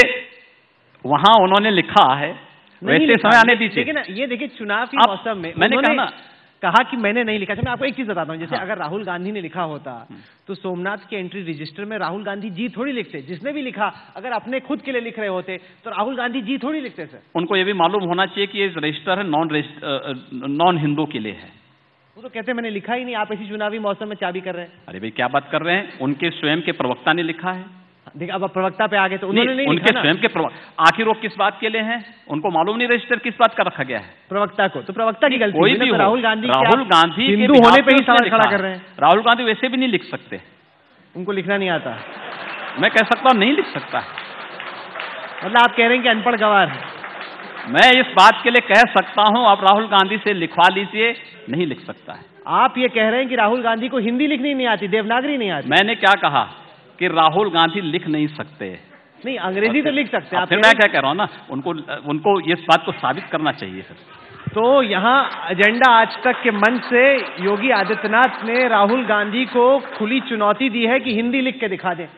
वहां उन्होंने लिखा है वैसे समय आने दीजिए। लेकिन ये देखिए चुनाव के मौसम में मैंने कहा कि मैंने नहीं लिखा। मैं आपको एक चीज बताता हूं, जैसे अगर राहुल गांधी ने लिखा होता तो सोमनाथ के एंट्री रजिस्टर में राहुल गांधी जी थोड़ी लिखते। जिसने भी लिखा, अगर अपने खुद के लिए लिख रहे होते तो राहुल गांधी जी थोड़ी लिखते। सर, उनको ये भी मालूम होना चाहिए कि ये रजिस्टर है नॉन हिंदू के लिए है। वो तो कहते मैंने लिखा ही नहीं, आप ऐसी चुनावी मौसम में चाबी कर रहे हैं। अरे भाई क्या बात कर रहे हैं? उनके स्वयं के प्रवक्ता ने लिखा है। देखिए अब प्रवक्ता पे आ गए तो उन्होंने नहीं उनके स्वयं के आखिर वो किस बात के लिए हैं? उनको मालूम नहीं रजिस्टर किस बात का रखा गया है? प्रवक्ता को तो प्रवक्ता की गलती। कोई भी तो राहुल गांधी हिंदू होने पे ही सवाल खड़ा कर रहे हैं। राहुल गांधी वैसे भी नहीं लिख सकते, उनको लिखना नहीं आता। मैं कह सकता हूं नहीं लिख सकता। मतलब आप कह रहे हैं कि अनपढ़ गवार है? मैं इस बात के लिए कह सकता हूं, आप राहुल गांधी से लिखवा लीजिए, नहीं लिख सकता है। आप ये कह रहे हैं कि राहुल गांधी को हिंदी लिखनी नहीं आती, देवनागरी नहीं आती? मैंने क्या कहा कि राहुल गांधी लिख नहीं सकते। नहीं, अंग्रेजी तो लिख सकते हैं। फिर मैं क्या कह रहा हूं ना, उनको इस बात को साबित करना चाहिए। तो यहाँ एजेंडा आज तक के मंच से योगी आदित्यनाथ ने राहुल गांधी को खुली चुनौती दी है कि हिंदी लिख के दिखा दें।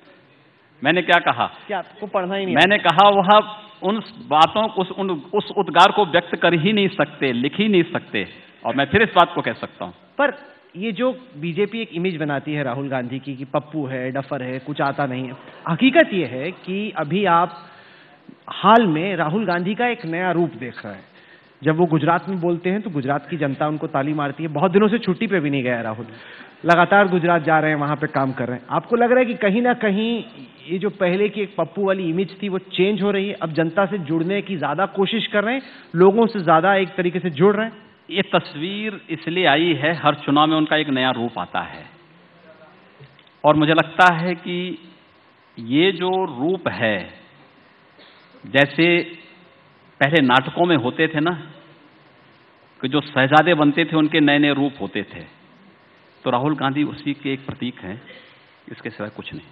मैंने क्या कहा? क्या आपको पढ़ना ही नहीं? मैंने कहा वह उन बातों उस उद्गार को व्यक्त कर ही नहीं सकते, लिख ही नहीं सकते। और मैं फिर इस बात को कह सकता हूं, पर ये जो बीजेपी एक इमेज बनाती है राहुल गांधी की कि पप्पू है, डफर है, कुछ आता नहीं है, हकीकत ये है कि अभी आप हाल में राहुल गांधी का एक नया रूप देख रहे हैं। जब वो गुजरात में बोलते हैं तो गुजरात की जनता उनको ताली मारती है। बहुत दिनों से छुट्टी पे भी नहीं गया राहुल, लगातार गुजरात जा रहे हैं, वहां पे काम कर रहे हैं। आपको लग रहा है कि कहीं ना कहीं ये जो पहले की एक पप्पू वाली इमेज थी वो चेंज हो रही है? अब जनता से जुड़ने की ज्यादा कोशिश कर रहे हैं, लोगों से ज्यादा एक तरीके से जुड़ रहे हैं? ये तस्वीर इसलिए आई है, हर चुनाव में उनका एक नया रूप आता है, और मुझे लगता है कि ये जो रूप है, जैसे पहले नाटकों में होते थे ना कि जो शहजादे बनते थे उनके नए नए रूप होते थे, तो राहुल गांधी उसी के एक प्रतीक हैं, इसके सिवाय कुछ नहीं।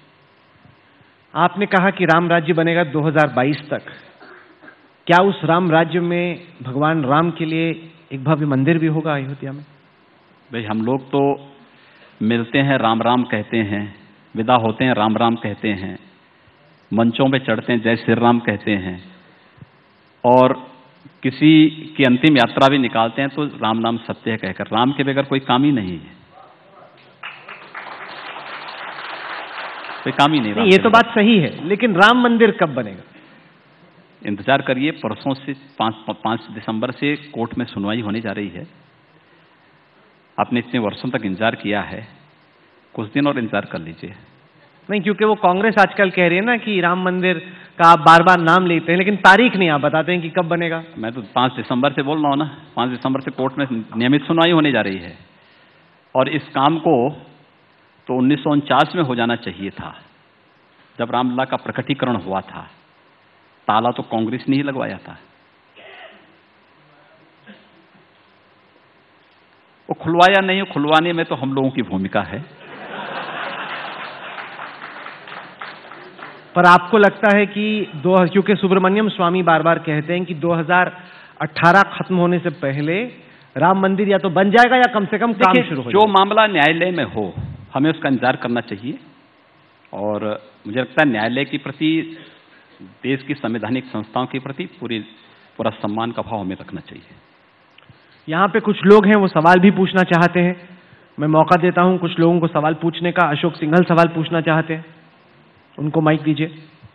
आपने कहा कि राम राज्य बनेगा 2022 तक। क्या उस राम राज्य में भगवान राम के लिए एक भव्य मंदिर भी होगा अयोध्या में? भाई हम लोग तो मिलते हैं, राम राम कहते हैं, विदा होते हैं, राम राम कहते हैं, मंचों पे चढ़ते हैं, जय श्री राम कहते हैं, और किसी की अंतिम यात्रा भी निकालते हैं तो राम नाम सत्य है कहकर। राम के बगैर कोई काम ही नहीं है, कोई काम ही नहीं। ये तो बात सही है, लेकिन राम मंदिर कब बनेगा? इंतजार करिए, परसों से 5 दिसंबर से कोर्ट में सुनवाई होने जा रही है। आपने इतने वर्षों तक इंतजार किया है, कुछ दिन और इंतजार कर लीजिए। नहीं, क्योंकि वो कांग्रेस आजकल कह रही है ना कि राम मंदिर का आप बार बार नाम लेते हैं, लेकिन तारीख नहीं आप बताते हैं कि कब बनेगा। मैं तो 5 दिसंबर से बोल रहा हूँ ना, 5 दिसंबर से कोर्ट में नियमित सुनवाई होने जा रही है, और इस काम को तो 1949 में हो जाना चाहिए था, जब रामलला का प्रकटीकरण हुआ था। ताला तो कांग्रेस ने ही लगवाया था। वो खुलवाया नहीं, खुलवाने में तो हम लोगों की भूमिका है। पर आपको लगता है कि क्योंकि सुब्रमण्यम स्वामी बार बार कहते हैं कि 2018 खत्म होने से पहले राम मंदिर या तो बन जाएगा या कम से कम काम शुरू हो जाएगा। जो मामला न्यायालय में हो, हमें उसका इंतजार करना चाहिए, और मुझे लगता है न्यायालय के प्रति, देश की संवैधानिक संस्थाओं के प्रति पूरा सम्मान का भाव हमें रखना चाहिए। यहाँ पे कुछ लोग हैं, वो सवाल भी पूछना चाहते हैं। मैं मौका देता हूं कुछ लोगों को सवाल पूछने का। अशोक सिंघल सवाल पूछना चाहते हैं, उनको माइक दीजिए।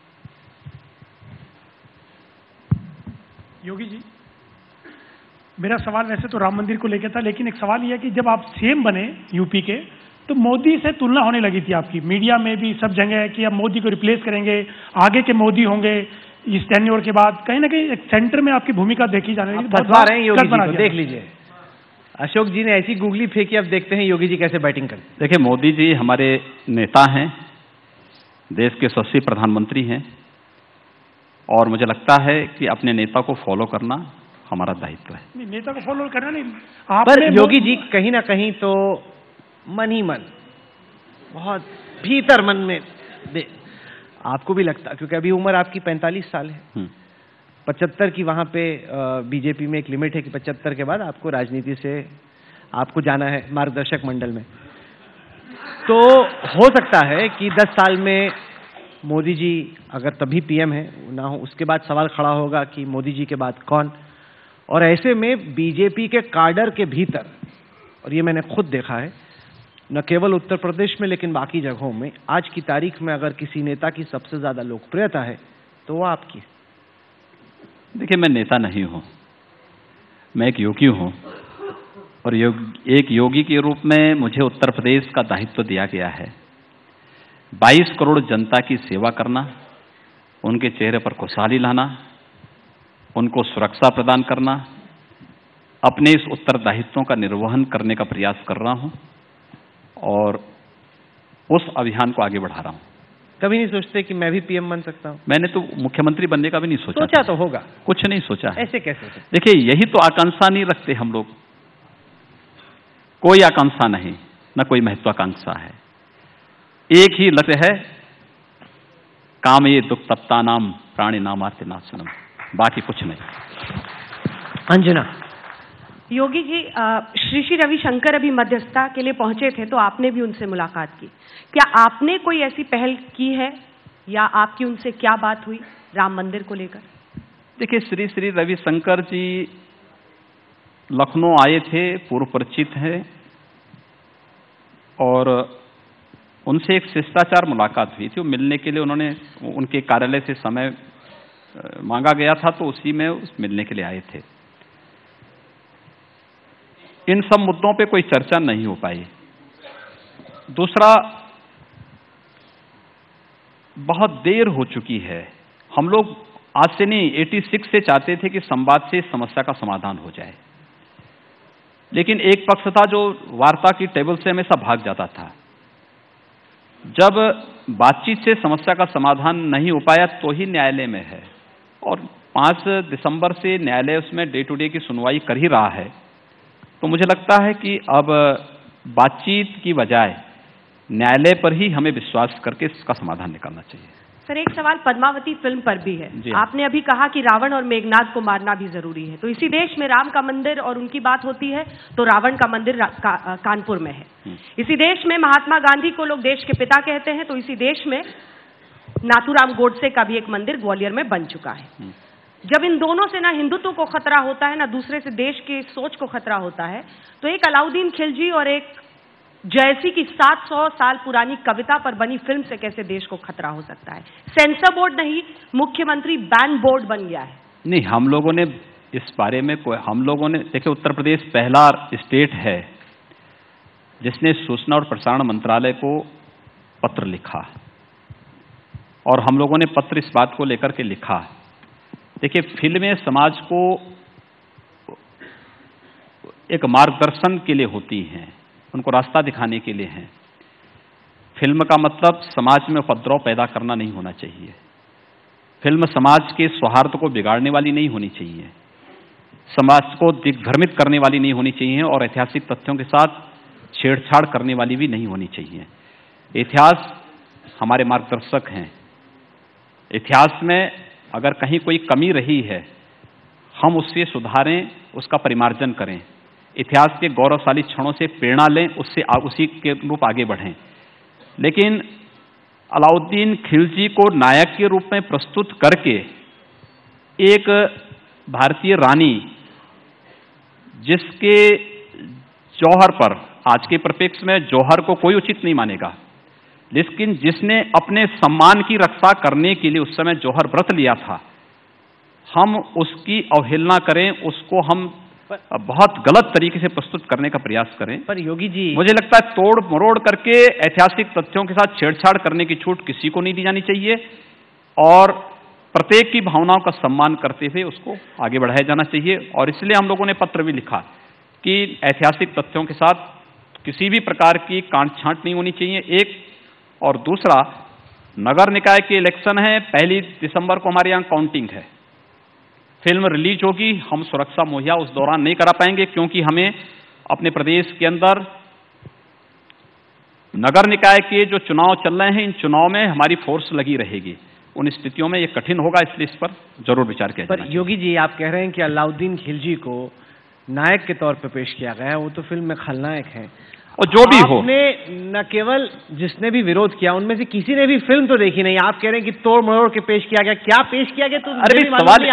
योगी जी, मेरा सवाल वैसे तो राम मंदिर को लेकर था, लेकिन एक सवाल यह है कि जब आप सीएम बने यूपी के, तो मोदी से तुलना होने लगी थी आपकी, मीडिया में भी सब जगह, कि अब मोदी को रिप्लेस करेंगे, आगे के मोदी होंगे इस टेन्योर के बाद। कहीं ना कहीं एक सेंटर में आपकी भूमिका देखी जाने लगी। फंसवा रहे हैं योगी जी को, देख लीजिए। अशोक जी ने ऐसी गूगली फेंकी, अब देखते हैं योगी जी कैसे बैटिंग करते हैं। देखिए, मोदी जी हमारे नेता हैं, देश के यशस्वी प्रधानमंत्री हैं, और मुझे लगता है कि अपने नेता को फॉलो करना हमारा दायित्व है। नहीं, नेता को फॉलो करना नहीं, पर योगी जी कहीं ना कहीं तो मन ही मन, बहुत भीतर मन में आपको भी लगता, क्योंकि अभी उम्र आपकी 45 साल है, 75 की वहां पे बीजेपी में एक लिमिट है कि 75 के बाद आपको राजनीति से आपको जाना है मार्गदर्शक मंडल में। तो हो सकता है कि 10 साल में मोदी जी अगर तभी पीएम है ना हो, उसके बाद सवाल खड़ा होगा कि मोदी जी के बाद कौन। और ऐसे में बीजेपी के काडर के भीतर, और ये मैंने खुद देखा है, न केवल उत्तर प्रदेश में लेकिन बाकी जगहों में, आज की तारीख में अगर किसी नेता की सबसे ज्यादा लोकप्रियता है तो वो आपकी। देखिए, मैं नेता नहीं हूं, मैं एक योगी हूं, और एक योगी के रूप में मुझे उत्तर प्रदेश का दायित्व दिया गया है। 22 करोड़ जनता की सेवा करना, उनके चेहरे पर खुशहाली लाना, उनको सुरक्षा प्रदान करना, अपने इस उत्तरदायित्वों का निर्वहन करने का प्रयास कर रहा हूं, और उस अभियान को आगे बढ़ा रहा हूं। कभी नहीं सोचते कि मैं भी पीएम बन सकता हूं? मैंने तो मुख्यमंत्री बनने का भी नहीं सोचा। सोचा तो होगा, कुछ नहीं सोचा। ऐसे कैसे? देखिए, यही तो आकांक्षा नहीं रखते हम लोग, कोई आकांक्षा नहीं, न कोई महत्वाकांक्षा है। एक ही लक्ष्य है, काम ये दुख तप्ता नाम प्राणी नामार्थ नाशनम, बाकी कुछ नहीं। अंजना। योगी जी, श्री श्री रविशंकर अभी मध्यस्थता के लिए पहुंचे थे, तो आपने भी उनसे मुलाकात की। क्या आपने कोई ऐसी पहल की है, या आपकी उनसे क्या बात हुई राम मंदिर को लेकर? देखिए, श्री श्री रविशंकर जी लखनऊ आए थे, पूर्व परिचित हैं, और उनसे एक शिष्टाचार मुलाकात हुई थी। वो मिलने के लिए उन्होंने, उनके कार्यालय से समय मांगा गया था, तो उसी में मिलने के लिए आए थे। इन सब मुद्दों पे कोई चर्चा नहीं हो पाई। दूसरा, बहुत देर हो चुकी है। हम लोग आज से नहीं, 86 से चाहते थे कि संवाद से समस्या का समाधान हो जाए, लेकिन एक पक्ष था जो वार्ता की टेबल से हमेशा भाग जाता था। जब बातचीत से समस्या का समाधान नहीं हो पाया तो ही न्यायालय में है, और 5 दिसंबर से न्यायालय उसमें डे टू डे की सुनवाई कर ही रहा है। तो मुझे लगता है कि अब बातचीत की बजाय न्यायालय पर ही हमें विश्वास करके इसका समाधान निकालना चाहिए। सर, एक सवाल पद्मावती फिल्म पर भी है। आपने अभी कहा कि रावण और मेघनाद को मारना भी जरूरी है, तो इसी देश में राम का मंदिर और उनकी बात होती है तो रावण का मंदिर कानपुर में है। इसी देश में महात्मा गांधी को लोग देश के पिता कहते हैं, तो इसी देश में नाथूराम गोडसे का भी एक मंदिर ग्वालियर में बन चुका है। जब इन दोनों से ना हिंदुत्व को खतरा होता है, ना दूसरे से देश की सोच को खतरा होता है, तो एक अलाउद्दीन खिलजी और एक जयसी की 700 साल पुरानी कविता पर बनी फिल्म से कैसे देश को खतरा हो सकता है? सेंसर बोर्ड नहीं, मुख्यमंत्री बैन बोर्ड बन गया है। नहीं, हम लोगों ने इस बारे में हम लोगों ने देखिए, उत्तर प्रदेश पहला स्टेट है जिसने सूचना और प्रसारण मंत्रालय को पत्र लिखा और हम लोगों ने पत्र इस बात को लेकर के लिखा। देखिए, फिल्में समाज को एक मार्गदर्शन के लिए होती हैं, उनको रास्ता दिखाने के लिए हैं। फिल्म का मतलब समाज में उपद्रव पैदा करना नहीं होना चाहिए। फिल्म समाज के सौहार्द को बिगाड़ने वाली नहीं होनी चाहिए, समाज को दिग्भ्रमित करने वाली नहीं होनी चाहिए और ऐतिहासिक तथ्यों के साथ छेड़छाड़ करने वाली भी नहीं होनी चाहिए। इतिहास हमारे मार्गदर्शक हैं। इतिहास में अगर कहीं कोई कमी रही है, हम उससे सुधारें, उसका परिमार्जन करें, इतिहास के गौरवशाली क्षणों से प्रेरणा लें, उससे उसी के रूप आगे बढ़ें। लेकिन अलाउद्दीन खिलजी को नायक के रूप में प्रस्तुत करके एक भारतीय रानी, जिसके जौहर पर, आज के परिप्रेक्ष्य में जौहर को कोई उचित नहीं मानेगा, लेकिन जिसने अपने सम्मान की रक्षा करने के लिए उस समय जौहर व्रत लिया था, हम उसकी अवहेलना करें, उसको हम बहुत गलत तरीके से प्रस्तुत करने का प्रयास करें। पर योगी जी, मुझे लगता है तोड़ मरोड़ करके ऐतिहासिक तथ्यों के साथ छेड़छाड़ करने की छूट किसी को नहीं दी जानी चाहिए और प्रत्येक की भावनाओं का सम्मान करते हुए उसको आगे बढ़ाया जाना चाहिए। और इसलिए हम लोगों ने पत्र भी लिखा कि ऐतिहासिक तथ्यों के साथ किसी भी प्रकार की कांट छांट नहीं होनी चाहिए, एक। और दूसरा, नगर निकाय के इलेक्शन है, 1 दिसंबर को हमारे यहाँ काउंटिंग है, फिल्म रिलीज होगी, हम सुरक्षा मुहैया उस दौरान नहीं करा पाएंगे क्योंकि हमें अपने प्रदेश के अंदर नगर निकाय के जो चुनाव चल रहे हैं, इन चुनाव में हमारी फोर्स लगी रहेगी। उन स्थितियों में ये कठिन होगा, इसलिए इस पर जरूर विचार किया जाए। पर योगी जी, आप कह रहे हैं कि अलाउद्दीन खिलजी को नायक के तौर पर पेश किया गया है, वो तो फिल्म में खलनायक है। और जो भी हो, आपने न केवल जिसने भी विरोध किया उनमें से किसी ने भी फिल्म तो देखी नहीं, आप कह रहे हैं कि तोड़ मरोड़ के पेश किया गया, क्या पेश किया गया? तो अरे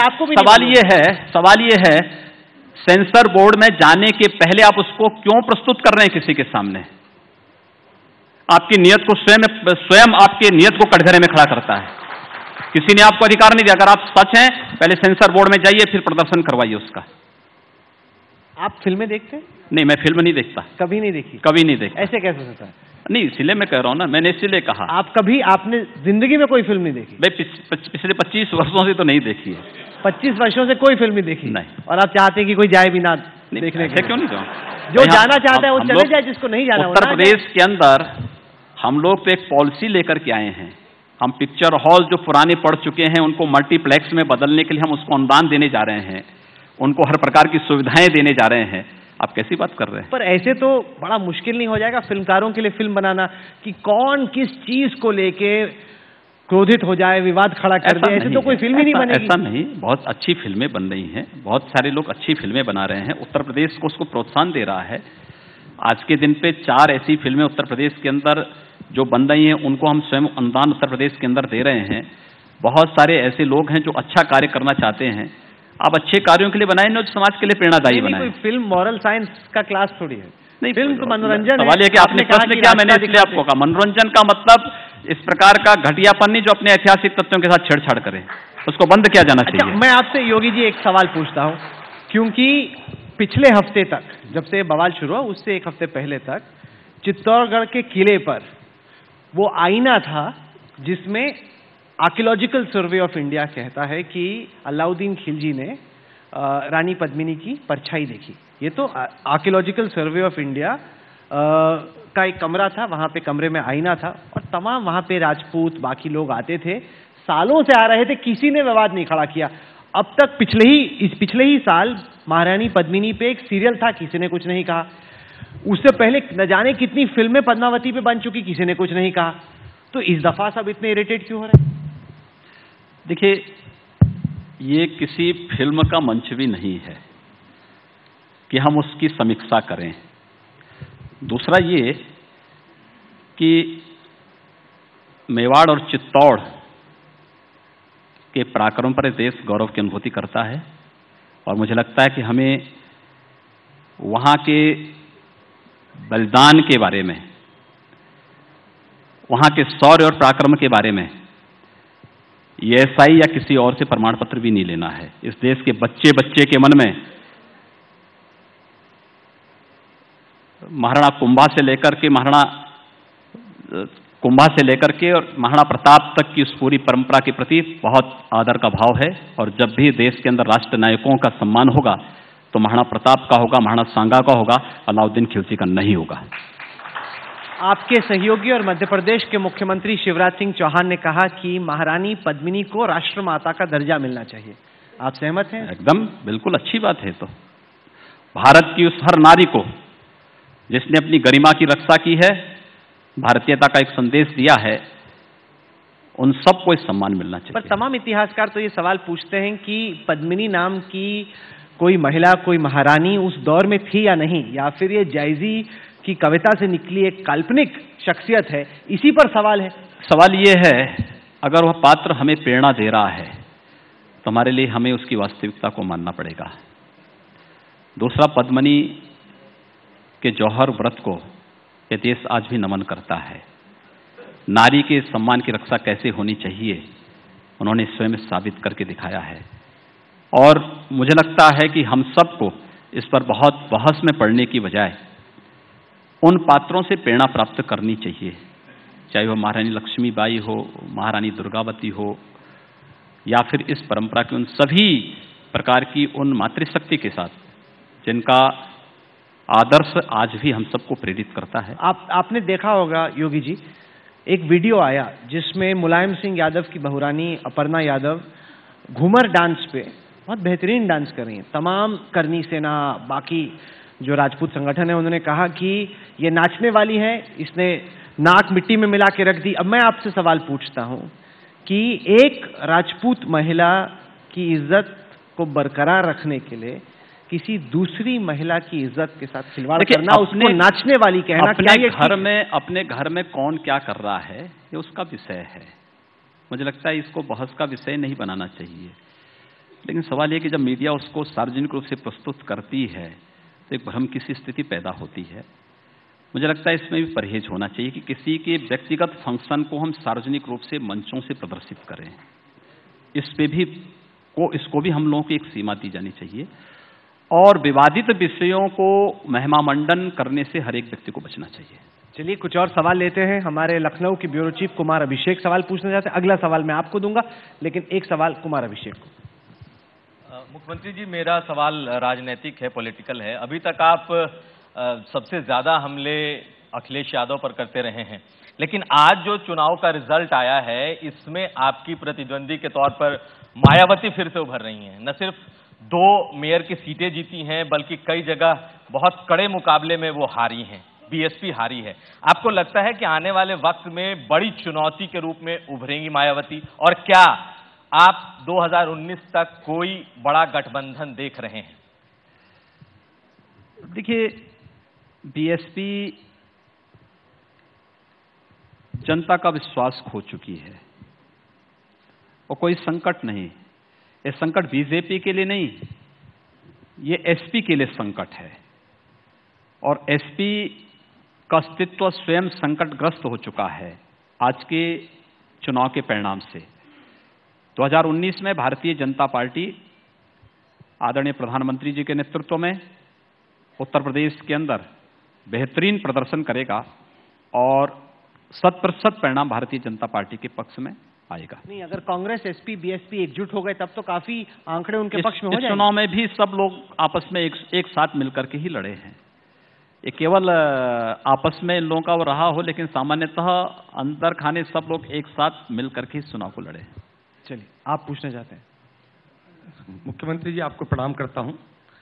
सवाल ये है, सेंसर बोर्ड में जाने के पहले आप उसको क्यों प्रस्तुत कर रहे हैं किसी के सामने? आपकी नियत को स्वयं आपके नियत को कटघरे में खड़ा करता है। किसी ने आपको अधिकार नहीं दिया। अगर आप सच हैं, पहले सेंसर बोर्ड में जाइए, फिर प्रदर्शन करवाइए उसका। आप फिल्में देखते हैं? नहीं, मैं फिल्म नहीं देखता। कभी नहीं देखी? कभी नहीं देखता। ऐसे कैसे होता है? नहीं, इसलिए मैं कह रहा हूं ना, मैंने इसलिए कहा। आपने जिंदगी में कोई फिल्म नहीं देखी? भाई, पिछले 25 वर्षों से तो नहीं देखी है। 25 वर्षों से कोई फिल्म नहीं देखी? नहीं। और आप चाहते हैं कि कोई जाए भी ना देखने के? क्यों नहीं जाऊं? जो जाना चाहता है वो चले जाए, जिसको नहीं जाना। उत्तर प्रदेश के अंदर हम लोग तो एक पॉलिसी लेकर के आए हैं। हम पिक्चर हॉल जो पुराने पड़ चुके हैं उनको मल्टीप्लेक्स में बदलने के लिए हम उसको अनुदान देने जा रहे हैं, उनको हर प्रकार की सुविधाएं देने जा रहे हैं। आप कैसी बात कर रहे हैं? पर ऐसे तो बड़ा मुश्किल नहीं हो जाएगा फिल्मकारों के लिए फिल्म बनाना कि कौन किस चीज को लेके क्रोधित हो जाए, विवाद खड़ा कर दे? ऐसे तो कोई फिल्म ही नहीं बनेगी। ऐसा नहीं, बहुत अच्छी फिल्में बन रही हैं, बहुत सारे लोग अच्छी फिल्में बना रहे हैं। उत्तर प्रदेश को उसको प्रोत्साहन दे रहा है। आज के दिन पे 4 ऐसी फिल्में उत्तर प्रदेश के अंदर जो बन रही हैं, उनको हम स्वयं अनुदान उत्तर प्रदेश के अंदर दे रहे हैं। बहुत सारे ऐसे लोग हैं जो अच्छा कार्य करना चाहते हैं। आप अच्छे कार्यों के लिए बनाए ना, समाज के लिए प्रेरणादायी बनाए। कोई फिल्म मॉरल साइंस का क्लास थोड़ी है। नहीं, फिल्म तो मनोरंजन है। सवाल है कि आपने प्रश्न किया, मैंने इसलिए आपको कहा मनोरंजन का मतलब इस प्रकार का घटियापन नहीं जो अपने ऐतिहासिक तथ्यों के साथ छेड़छाड़ करे, उसको बंद किया जाना चाहिए। मैं आपसे योगी जी एक सवाल पूछता हूं, क्योंकि पिछले हफ्ते तक, जब से बवाल शुरू हुआ उससे एक हफ्ते पहले तक, चित्तौड़गढ़ के किले पर वो आईना था जिसमें आर्कियोलॉजिकल सर्वे ऑफ इंडिया कहता है कि अलाउद्दीन खिलजी ने रानी पद्मिनी की परछाई देखी। ये तो आर्कियोलॉजिकल सर्वे ऑफ इंडिया का एक कमरा था, वहां पे कमरे में आईना था और तमाम वहां पे राजपूत बाकी लोग आते थे, सालों से आ रहे थे, किसी ने विवाद नहीं खड़ा किया। अब तक पिछले ही साल महारानी पद्मिनी पे एक सीरियल था, किसी ने कुछ नहीं कहा। उससे पहले न जाने कितनी फिल्में पद्मावती पे बन चुकी, किसी ने कुछ नहीं कहा। तो इस दफा सब इतने इरिटेट क्यों हो रहे हैं? देखिए, ये किसी फिल्म का मंच भी नहीं है कि हम उसकी समीक्षा करें। दूसरा ये कि मेवाड़ और चित्तौड़ के पराक्रम पर देश गौरव की अनुभूति करता है और मुझे लगता है कि हमें वहां के बलिदान के बारे में, वहां के शौर्य और पराक्रम के बारे में ESI या किसी और से प्रमाण पत्र भी नहीं लेना है। इस देश के बच्चे बच्चे के मन में महाराणा कुंभा से लेकर के महाराणा कुंभा से लेकर के और महाराणा प्रताप तक की उस पूरी परंपरा के प्रति बहुत आदर का भाव है। और जब भी देश के अंदर राष्ट्र नायकों का सम्मान होगा तो महाराणा प्रताप का होगा, महाराणा सांगा का होगा, अलाउद्दीन खिलजी का नहीं होगा। आपके सहयोगी और मध्य प्रदेश के मुख्यमंत्री शिवराज सिंह चौहान ने कहा कि महारानी पद्मिनी को राष्ट्रमाता का दर्जा मिलना चाहिए। आप सहमत हैं? एकदम, बिल्कुल अच्छी बात है। तो भारत की उस हर नारी को जिसने अपनी गरिमा की रक्षा की है, भारतीयता का एक संदेश दिया है, उन सबको इस सम्मान मिलना चाहिए। पर तमाम इतिहासकार तो ये सवाल पूछते हैं कि पद्मिनी नाम की कोई महिला, कोई महारानी उस दौर में थी या नहीं, या फिर ये जायजी की कविता से निकली एक काल्पनिक शख्सियत है। इसी पर सवाल है। सवाल ये है, अगर वह पात्र हमें प्रेरणा दे रहा है तो हमारे लिए हमें उसकी वास्तविकता को मानना पड़ेगा। दूसरा, पद्मिनी के जौहर व्रत को यह देश आज भी नमन करता है। नारी के सम्मान की रक्षा कैसे होनी चाहिए उन्होंने स्वयं साबित करके दिखाया है। और मुझे लगता है कि हम सबको इस पर बहुत बहस में पड़ने की बजाय उन पात्रों से प्रेरणा प्राप्त करनी चाहिए, चाहे वह महारानी लक्ष्मीबाई हो, महारानी दुर्गावती हो, या फिर इस परंपरा की उन सभी प्रकार की उन मातृशक्ति के साथ जिनका आदर्श आज भी हम सबको प्रेरित करता है। आपने देखा होगा योगी जी, एक वीडियो आया जिसमें मुलायम सिंह यादव की बहुरानी अपर्णा यादव घूमर डांस पे बहुत बेहतरीन डांस कर रही हैं। तमाम करनी सेना, बाकी जो राजपूत संगठन है, उन्होंने कहा कि ये नाचने वाली है, इसने नाक मिट्टी में मिला के रख दी। अब मैं आपसे सवाल पूछता हूं कि एक राजपूत महिला की इज्जत को बरकरार रखने के लिए किसी दूसरी महिला की इज्जत के साथ खिलवाड़ करना, उसको नाचने वाली कहना, अपने घर में कौन क्या कर रहा है ये उसका विषय है। मुझे लगता है इसको बहस का विषय नहीं बनाना चाहिए। लेकिन सवाल ये कि जब मीडिया उसको सार्वजनिक रूप से प्रस्तुत करती है तो एक भ्रम की सी स्थिति पैदा होती है। मुझे लगता है इसमें भी परहेज होना चाहिए कि किसी के व्यक्तिगत फंक्शन को हम सार्वजनिक रूप से मंचों से प्रदर्शित करें। इसको भी हम लोगों को एक सीमा दी जानी चाहिए और विवादित विषयों को महिमामंडन करने से हर एक व्यक्ति को बचना चाहिए। चलिए कुछ और सवाल लेते हैं। हमारे लखनऊ के ब्यूरो चीफ कुमार अभिषेक सवाल पूछना चाहते हैं। अगला सवाल मैं आपको दूंगा, लेकिन एक सवाल कुमार अभिषेक को। मुख्यमंत्री जी, मेरा सवाल राजनीतिक है, पॉलिटिकल है। अभी तक आप सबसे ज्यादा हमले अखिलेश यादव पर करते रहे हैं, लेकिन आज जो चुनाव का रिजल्ट आया है इसमें आपकी प्रतिद्वंदी के तौर पर मायावती फिर से उभर रही हैं। न सिर्फ 2 मेयर की सीटें जीती हैं बल्कि कई जगह बहुत कड़े मुकाबले में वो हारी हैं, बीएसपी हारी है। आपको लगता है कि आने वाले वक्त में बड़ी चुनौती के रूप में उभरेंगी मायावती, और क्या आप 2019 तक कोई बड़ा गठबंधन देख रहे हैं? देखिए, बीएसपी जनता का विश्वास खो चुकी है और कोई संकट नहीं। ये संकट बीजेपी के लिए नहीं, ये एसपी के लिए संकट है और एसपी का अस्तित्व स्वयं संकटग्रस्त हो चुका है आज के चुनाव के परिणाम से। 2019 में भारतीय जनता पार्टी आदरणीय प्रधानमंत्री जी के नेतृत्व में उत्तर प्रदेश के अंदर बेहतरीन प्रदर्शन करेगा और 100% परिणाम भारतीय जनता पार्टी के पक्ष में आएगा। नहीं, अगर कांग्रेस, एसपी, बीएसपी एकजुट हो गए तब तो काफी आंकड़े उनके पक्ष में हो जाएंगे। चुनाव में भी सब लोग आपस में एक साथ मिलकर के ही लड़े हैं। ये केवल आपस में इन लोगों का वो रहा हो, लेकिन सामान्यतः अंदर खाने सब लोग एक साथ मिलकर के इस चुनाव को लड़े। चलिए, आप पूछना चाहते हैं। मुख्यमंत्री जी, आपको प्रणाम करता हूं।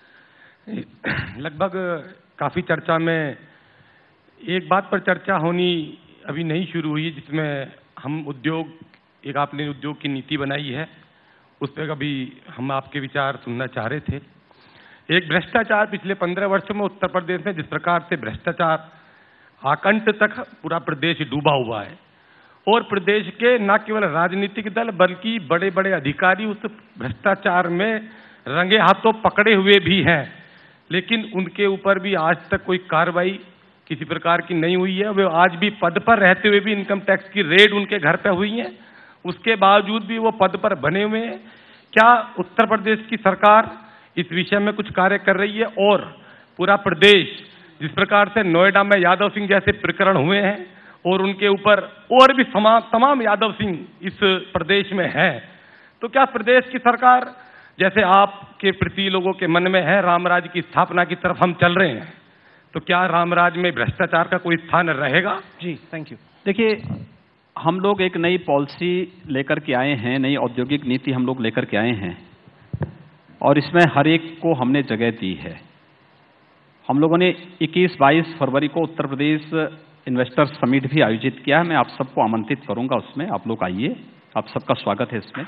लगभग काफी चर्चा में एक बात पर चर्चा होनी अभी नहीं शुरू हुई, जिसमें हम एक आपने उद्योग की नीति बनाई है, उस पर कभी हम आपके विचार सुनना चाह रहे थे। एक भ्रष्टाचार पिछले 15 वर्षों में उत्तर प्रदेश में जिस प्रकार से भ्रष्टाचार आकंठ तक पूरा प्रदेश डूबा हुआ है और प्रदेश के न केवल राजनीतिक दल बल्कि बड़े बड़े अधिकारी उस भ्रष्टाचार में रंगे हाथों पकड़े हुए भी हैं, लेकिन उनके ऊपर भी आज तक कोई कार्रवाई किसी प्रकार की नहीं हुई है। वे आज भी पद पर रहते हुए भी इनकम टैक्स की रेड उनके घर पे हुई है, उसके बावजूद भी वो पद पर बने हुए हैं। क्या उत्तर प्रदेश की सरकार इस विषय में कुछ कार्य कर रही है? और पूरा प्रदेश जिस प्रकार से नोएडा में यादव सिंह जैसे प्रकरण हुए हैं और उनके ऊपर और भी तमाम यादव सिंह इस प्रदेश में हैं, तो क्या प्रदेश की सरकार, जैसे आपके प्रति लोगों के मन में है रामराज की स्थापना की तरफ हम चल रहे हैं, तो क्या रामराज में भ्रष्टाचार का कोई स्थान रहेगा? जी, थैंक यू। देखिए, हम लोग एक नई पॉलिसी लेकर के आए हैं, नई औद्योगिक नीति हम लोग लेकर के आए हैं, और इसमें हर एक को हमने जगह दी है। हम लोगों ने 21-22 फरवरी को उत्तर प्रदेश इन्वेस्टर समिट भी आयोजित किया है। मैं आप सबको आमंत्रित करूंगा उसमें, आप लोग आइए, आप सबका स्वागत है इसमें।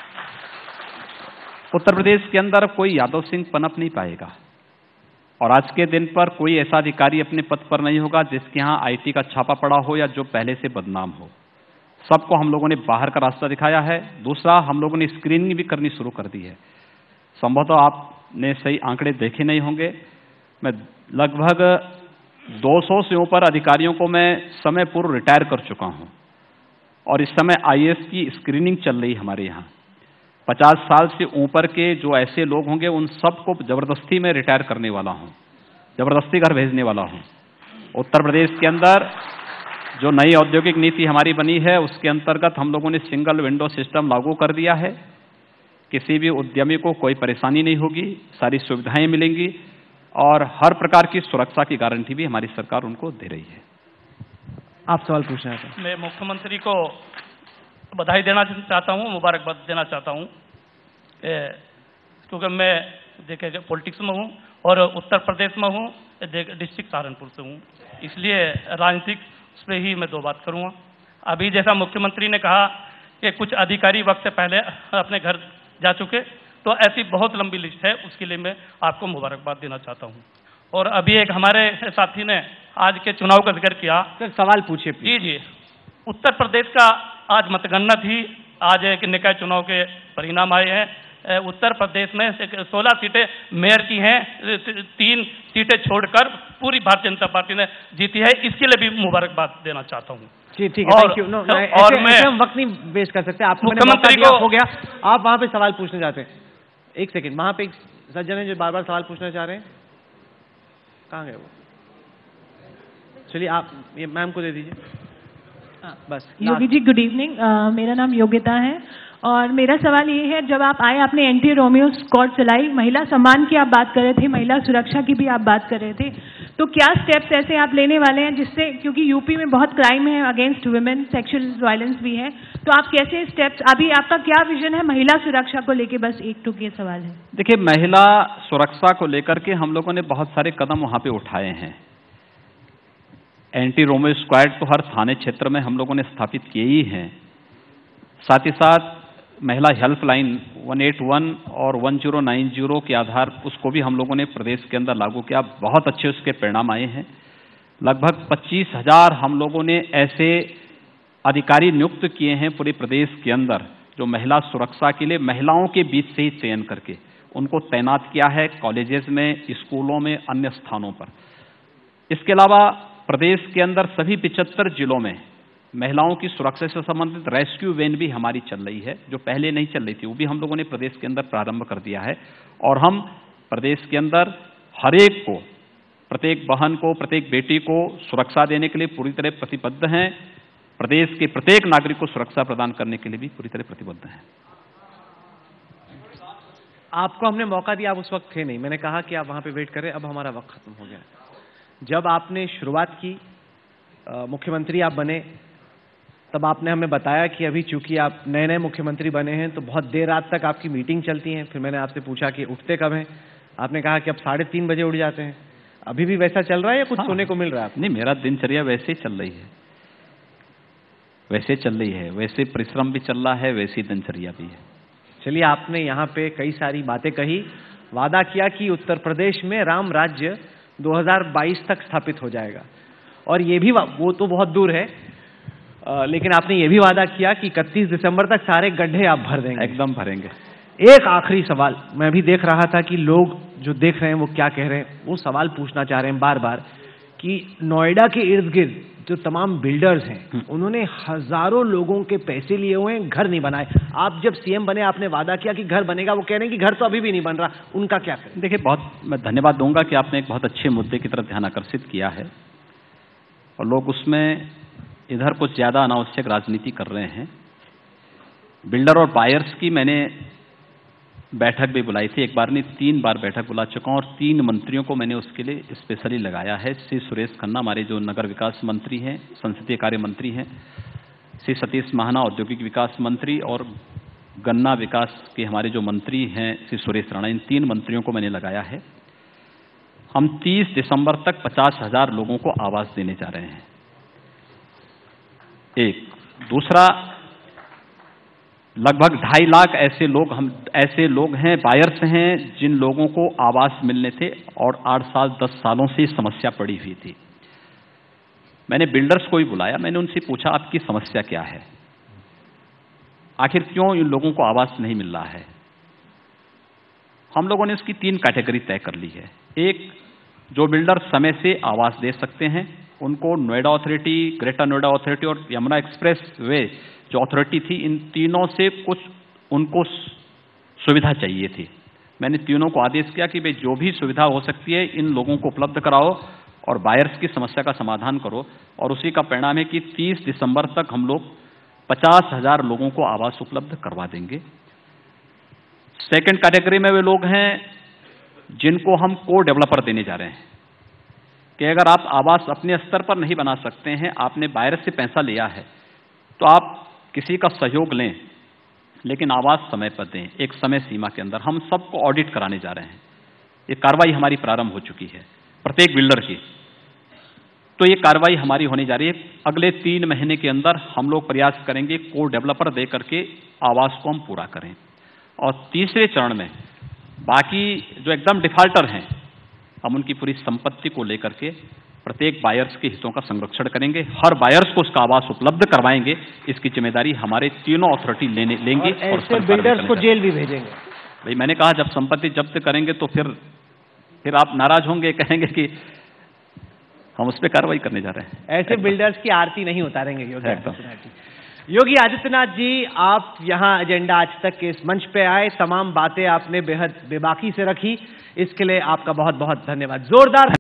उत्तर प्रदेश के अंदर कोई यादव सिंह पनप नहीं पाएगा, और आज के दिन पर कोई ऐसा अधिकारी अपने पद पर नहीं होगा जिसके यहाँ आईटी का छापा पड़ा हो या जो पहले से बदनाम हो। सबको हम लोगों ने बाहर का रास्ता दिखाया है। दूसरा, हम लोगों ने स्क्रीनिंग भी करनी शुरू कर दी है। संभवतः आपने सही आंकड़े देखे नहीं होंगे, मैं लगभग 200 से ऊपर अधिकारियों को मैं समय पूर्व रिटायर कर चुका हूं, और इस समय आईएएस की स्क्रीनिंग चल रही है हमारे यहाँ। 50 साल से ऊपर के जो ऐसे लोग होंगे उन सबको जबरदस्ती में रिटायर करने वाला हूं, जबरदस्ती घर भेजने वाला हूं। उत्तर प्रदेश के अंदर जो नई औद्योगिक नीति हमारी बनी है उसके अंतर्गत हम लोगों ने सिंगल विंडो सिस्टम लागू कर दिया है। किसी भी उद्यमी को कोई परेशानी नहीं होगी, सारी सुविधाएं मिलेंगी, और हर प्रकार की सुरक्षा की गारंटी भी हमारी सरकार उनको दे रही है। आप सवाल पूछना चाहते हैं? मैं मुख्यमंत्री को बधाई देना चाहता हूं, मुबारकबाद देना चाहता हूं, क्योंकि मैं देखिए पॉलिटिक्स में हूं और उत्तर प्रदेश में हूं, डिस्ट्रिक्ट सहारनपुर से हूं, इसलिए राजनीतिक उस पर ही मैं दो बात करूंगा। अभी जैसा मुख्यमंत्री ने कहा कि कुछ अधिकारी वक्त से पहले अपने घर जा चुके, तो ऐसी बहुत लंबी लिस्ट है, उसके लिए मैं आपको मुबारकबाद देना चाहता हूं। और अभी एक हमारे साथी ने आज के चुनाव का जिक्र किया। सर सवाल पूछिए। जी जी, उत्तर प्रदेश का आज मतगणना थी, आज एक निकाय चुनाव के परिणाम आए हैं। उत्तर प्रदेश में 16 सीटें मेयर की हैं, 3 सीटें छोड़कर पूरी भारतीय जनता पार्टी ने जीती है, इसके लिए भी मुबारकबाद देना चाहता हूँ। जी ठीक है, थैंक यू। और मैं हम वक्त नहीं वेस्ट कर सकते, आपको मुख्यमंत्री को हो गया, आप वहां पे सवाल पूछने जाते हैं। एक सेकंड, वहां पे एक सज्जन है जो बार बार सवाल पूछना चाह रहे हैं, कहाँ गए वो? चलिए आप ये मैम को दे दीजिए। बस। योगी जी गुड इवनिंग, मेरा नाम योग्यता है और मेरा सवाल ये है, जब आप आए आपने एंटी रोमियो स्क्वाड चलाई, महिला सम्मान की आप बात कर रहे थे, महिला सुरक्षा की भी आप बात कर रहे थे, तो क्या स्टेप्स ऐसे आप लेने वाले हैं जिससे, क्योंकि यूपी में बहुत क्राइम है अगेंस्ट वुमेन, सेक्सुअल वायलेंस भी है, तो आप कैसे स्टेप्स, अभी आपका क्या विजन है महिला सुरक्षा को लेके? बस एक टूक ये सवाल है। देखिए, महिला सुरक्षा को लेकर के हम लोगों ने बहुत सारे कदम वहां पे उठाए हैं। एंटी रोमियो स्क्वाड तो हर थाने क्षेत्र में हम लोगों ने स्थापित किए ही हैं, साथ ही साथ महिला हेल्पलाइन 181 और 1090 के आधार उसको भी हम लोगों ने प्रदेश के अंदर लागू किया, बहुत अच्छे उसके परिणाम आए हैं। लगभग 25,000 हम लोगों ने ऐसे अधिकारी नियुक्त किए हैं पूरे प्रदेश के अंदर, जो महिला सुरक्षा के लिए महिलाओं के बीच से ही चयन करके उनको तैनात किया है, कॉलेजेस में, स्कूलों में, अन्य स्थानों पर। इसके अलावा प्रदेश के अंदर सभी 75 जिलों में महिलाओं की सुरक्षा से संबंधित रेस्क्यू वैन भी हमारी चल रही है, जो पहले नहीं चल रही थी, वो भी हम लोगों ने प्रदेश के अंदर प्रारंभ कर दिया है। और हम प्रदेश के अंदर हर एक को, प्रत्येक बहन को, प्रत्येक बेटी को सुरक्षा देने के लिए पूरी तरह प्रतिबद्ध हैं। प्रदेश के प्रत्येक नागरिक को सुरक्षा प्रदान करने के लिए भी पूरी तरह प्रतिबद्ध हैं। आपको हमने मौका दिया, आप उस वक्त थे नहीं, मैंने कहा कि आप वहां पे वेट करें, अब हमारा वक्त खत्म हो गया। जब आपने शुरुआत की, मुख्यमंत्री आप बने, तब आपने हमें बताया कि अभी चूंकि आप नए नए मुख्यमंत्री बने हैं तो बहुत देर रात तक आपकी मीटिंग चलती है। फिर मैंने आपसे पूछा कि उठते कब हैं, आपने कहा कि अब 3:30 बजे उठ जाते हैं। अभी भी वैसा चल रहा है या कुछ सोने को मिल रहा है? नहीं, मेरा दिनचर्या वैसे ही चल रही है, वैसे चल रही है, वैसे परिश्रम भी चल रहा है, वैसी दिनचर्या भी है। चलिए, आपने यहाँ पे कई सारी बातें कही, वादा किया कि उत्तर प्रदेश में राम राज्य 2022 तक स्थापित हो जाएगा, और ये भी वो तो बहुत दूर है, लेकिन आपने ये भी वादा किया कि 31 दिसंबर तक सारे गड्ढे आप भर देंगे। एकदम भरेंगे। एक आखिरी सवाल, मैं भी देख रहा था कि लोग जो देख रहे हैं वो क्या कह रहे हैं, वो सवाल पूछना चाह रहे हैं बार बार कि नोएडा के इर्द गिर्द जो तमाम बिल्डर्स हैं उन्होंने हजारों लोगों के पैसे लिए हुए हैं, घर नहीं बनाए। आप जब सीएम बने आपने वादा किया कि घर बनेगा, वो कह रहे हैं कि घर तो अभी भी नहीं बन रहा, उनका क्या करें? देखिए, बहुत मैं धन्यवाद दूंगा कि आपने एक बहुत अच्छे मुद्दे की तरफ ध्यान आकर्षित किया है, और लोग उसमें इधर कुछ ज़्यादा अनावश्यक राजनीति कर रहे हैं। बिल्डर और बायर्स की मैंने बैठक भी बुलाई थी, एक बार नहीं 3 बार बैठक बुला चुका हूं और 3 मंत्रियों को मैंने उसके लिए स्पेशली लगाया है। श्री सुरेश खन्ना हमारे जो नगर विकास मंत्री हैं, संसदीय कार्य मंत्री हैं, श्री सतीश महाना औद्योगिक विकास मंत्री और गन्ना विकास के हमारे जो मंत्री हैं श्री सुरेश राणा, इन 3 मंत्रियों को मैंने लगाया है। हम 30 दिसंबर तक 50,000 लोगों को आवास देने जा रहे हैं। एक दूसरा, लगभग 2.5 लाख ऐसे लोग हैं, बायर्स हैं, जिन लोगों को आवास मिलने थे और 8 साल 10 सालों से समस्या पड़ी हुई थी। मैंने बिल्डर्स को भी बुलाया, मैंने उनसे पूछा आपकी समस्या क्या है, आखिर क्यों इन लोगों को आवास नहीं मिल रहा है। हम लोगों ने उसकी 3 कैटेगरी तय कर ली है। एक, जो बिल्डर समय से आवास दे सकते हैं, उनको Noida authority, greater Noida authority और यमुना एक्सप्रेस वे जो अथॉरिटी थी, इन तीनों से कुछ उनको सुविधा चाहिए थी। मैंने तीनों को आदेश किया कि भाई जो भी सुविधा हो सकती है इन लोगों को उपलब्ध कराओ और बायर्स की समस्या का समाधान करो। और उसी का परिणाम है कि 30 दिसंबर तक हम लोग 50,000 लोगों को आवास उपलब्ध करवा देंगे। सेकंड कैटेगरी में वे लोग हैं जिनको हम को डेवलपर देने जा रहे हैं कि अगर आप आवास अपने स्तर पर नहीं बना सकते हैं, आपने बायर्स से पैसा लिया है, तो आप किसी का सहयोग लें, लेकिन आवास समय पर दें, एक समय सीमा के अंदर। हम सबको ऑडिट कराने जा रहे हैं। ये कार्रवाई हमारी प्रारंभ हो चुकी है प्रत्येक बिल्डर की, तो ये कार्रवाई हमारी होने जा रही है। अगले 3 महीने के अंदर हम लोग प्रयास करेंगे को डेवलपर दे करके आवास को हम पूरा करें। और तीसरे चरण में बाकी जो एकदम डिफॉल्टर हैं, हम उनकी पूरी संपत्ति को लेकर के प्रत्येक बायर्स के हितों का संरक्षण करेंगे, हर बायर्स को उसका आवास उपलब्ध करवाएंगे। इसकी जिम्मेदारी हमारे तीनों अथॉरिटी लेंगी और ऐसे बिल्डर्स को जेल भी भेजेंगे। भाई मैंने कहा जब संपत्ति जब्त करेंगे तो फिर आप नाराज होंगे, कहेंगे कि हम उस पर कार्रवाई करने जा रहे हैं। ऐसे बिल्डर्स की आरती नहीं उतारेंगे योगी आदित्यनाथ जी। आप यहाँ एजेंडा आज तक के इस मंच पे आए, तमाम बातें आपने बेहद बेबाकी से रखी, इसके लिए आपका बहुत बहुत धन्यवाद। जोरदार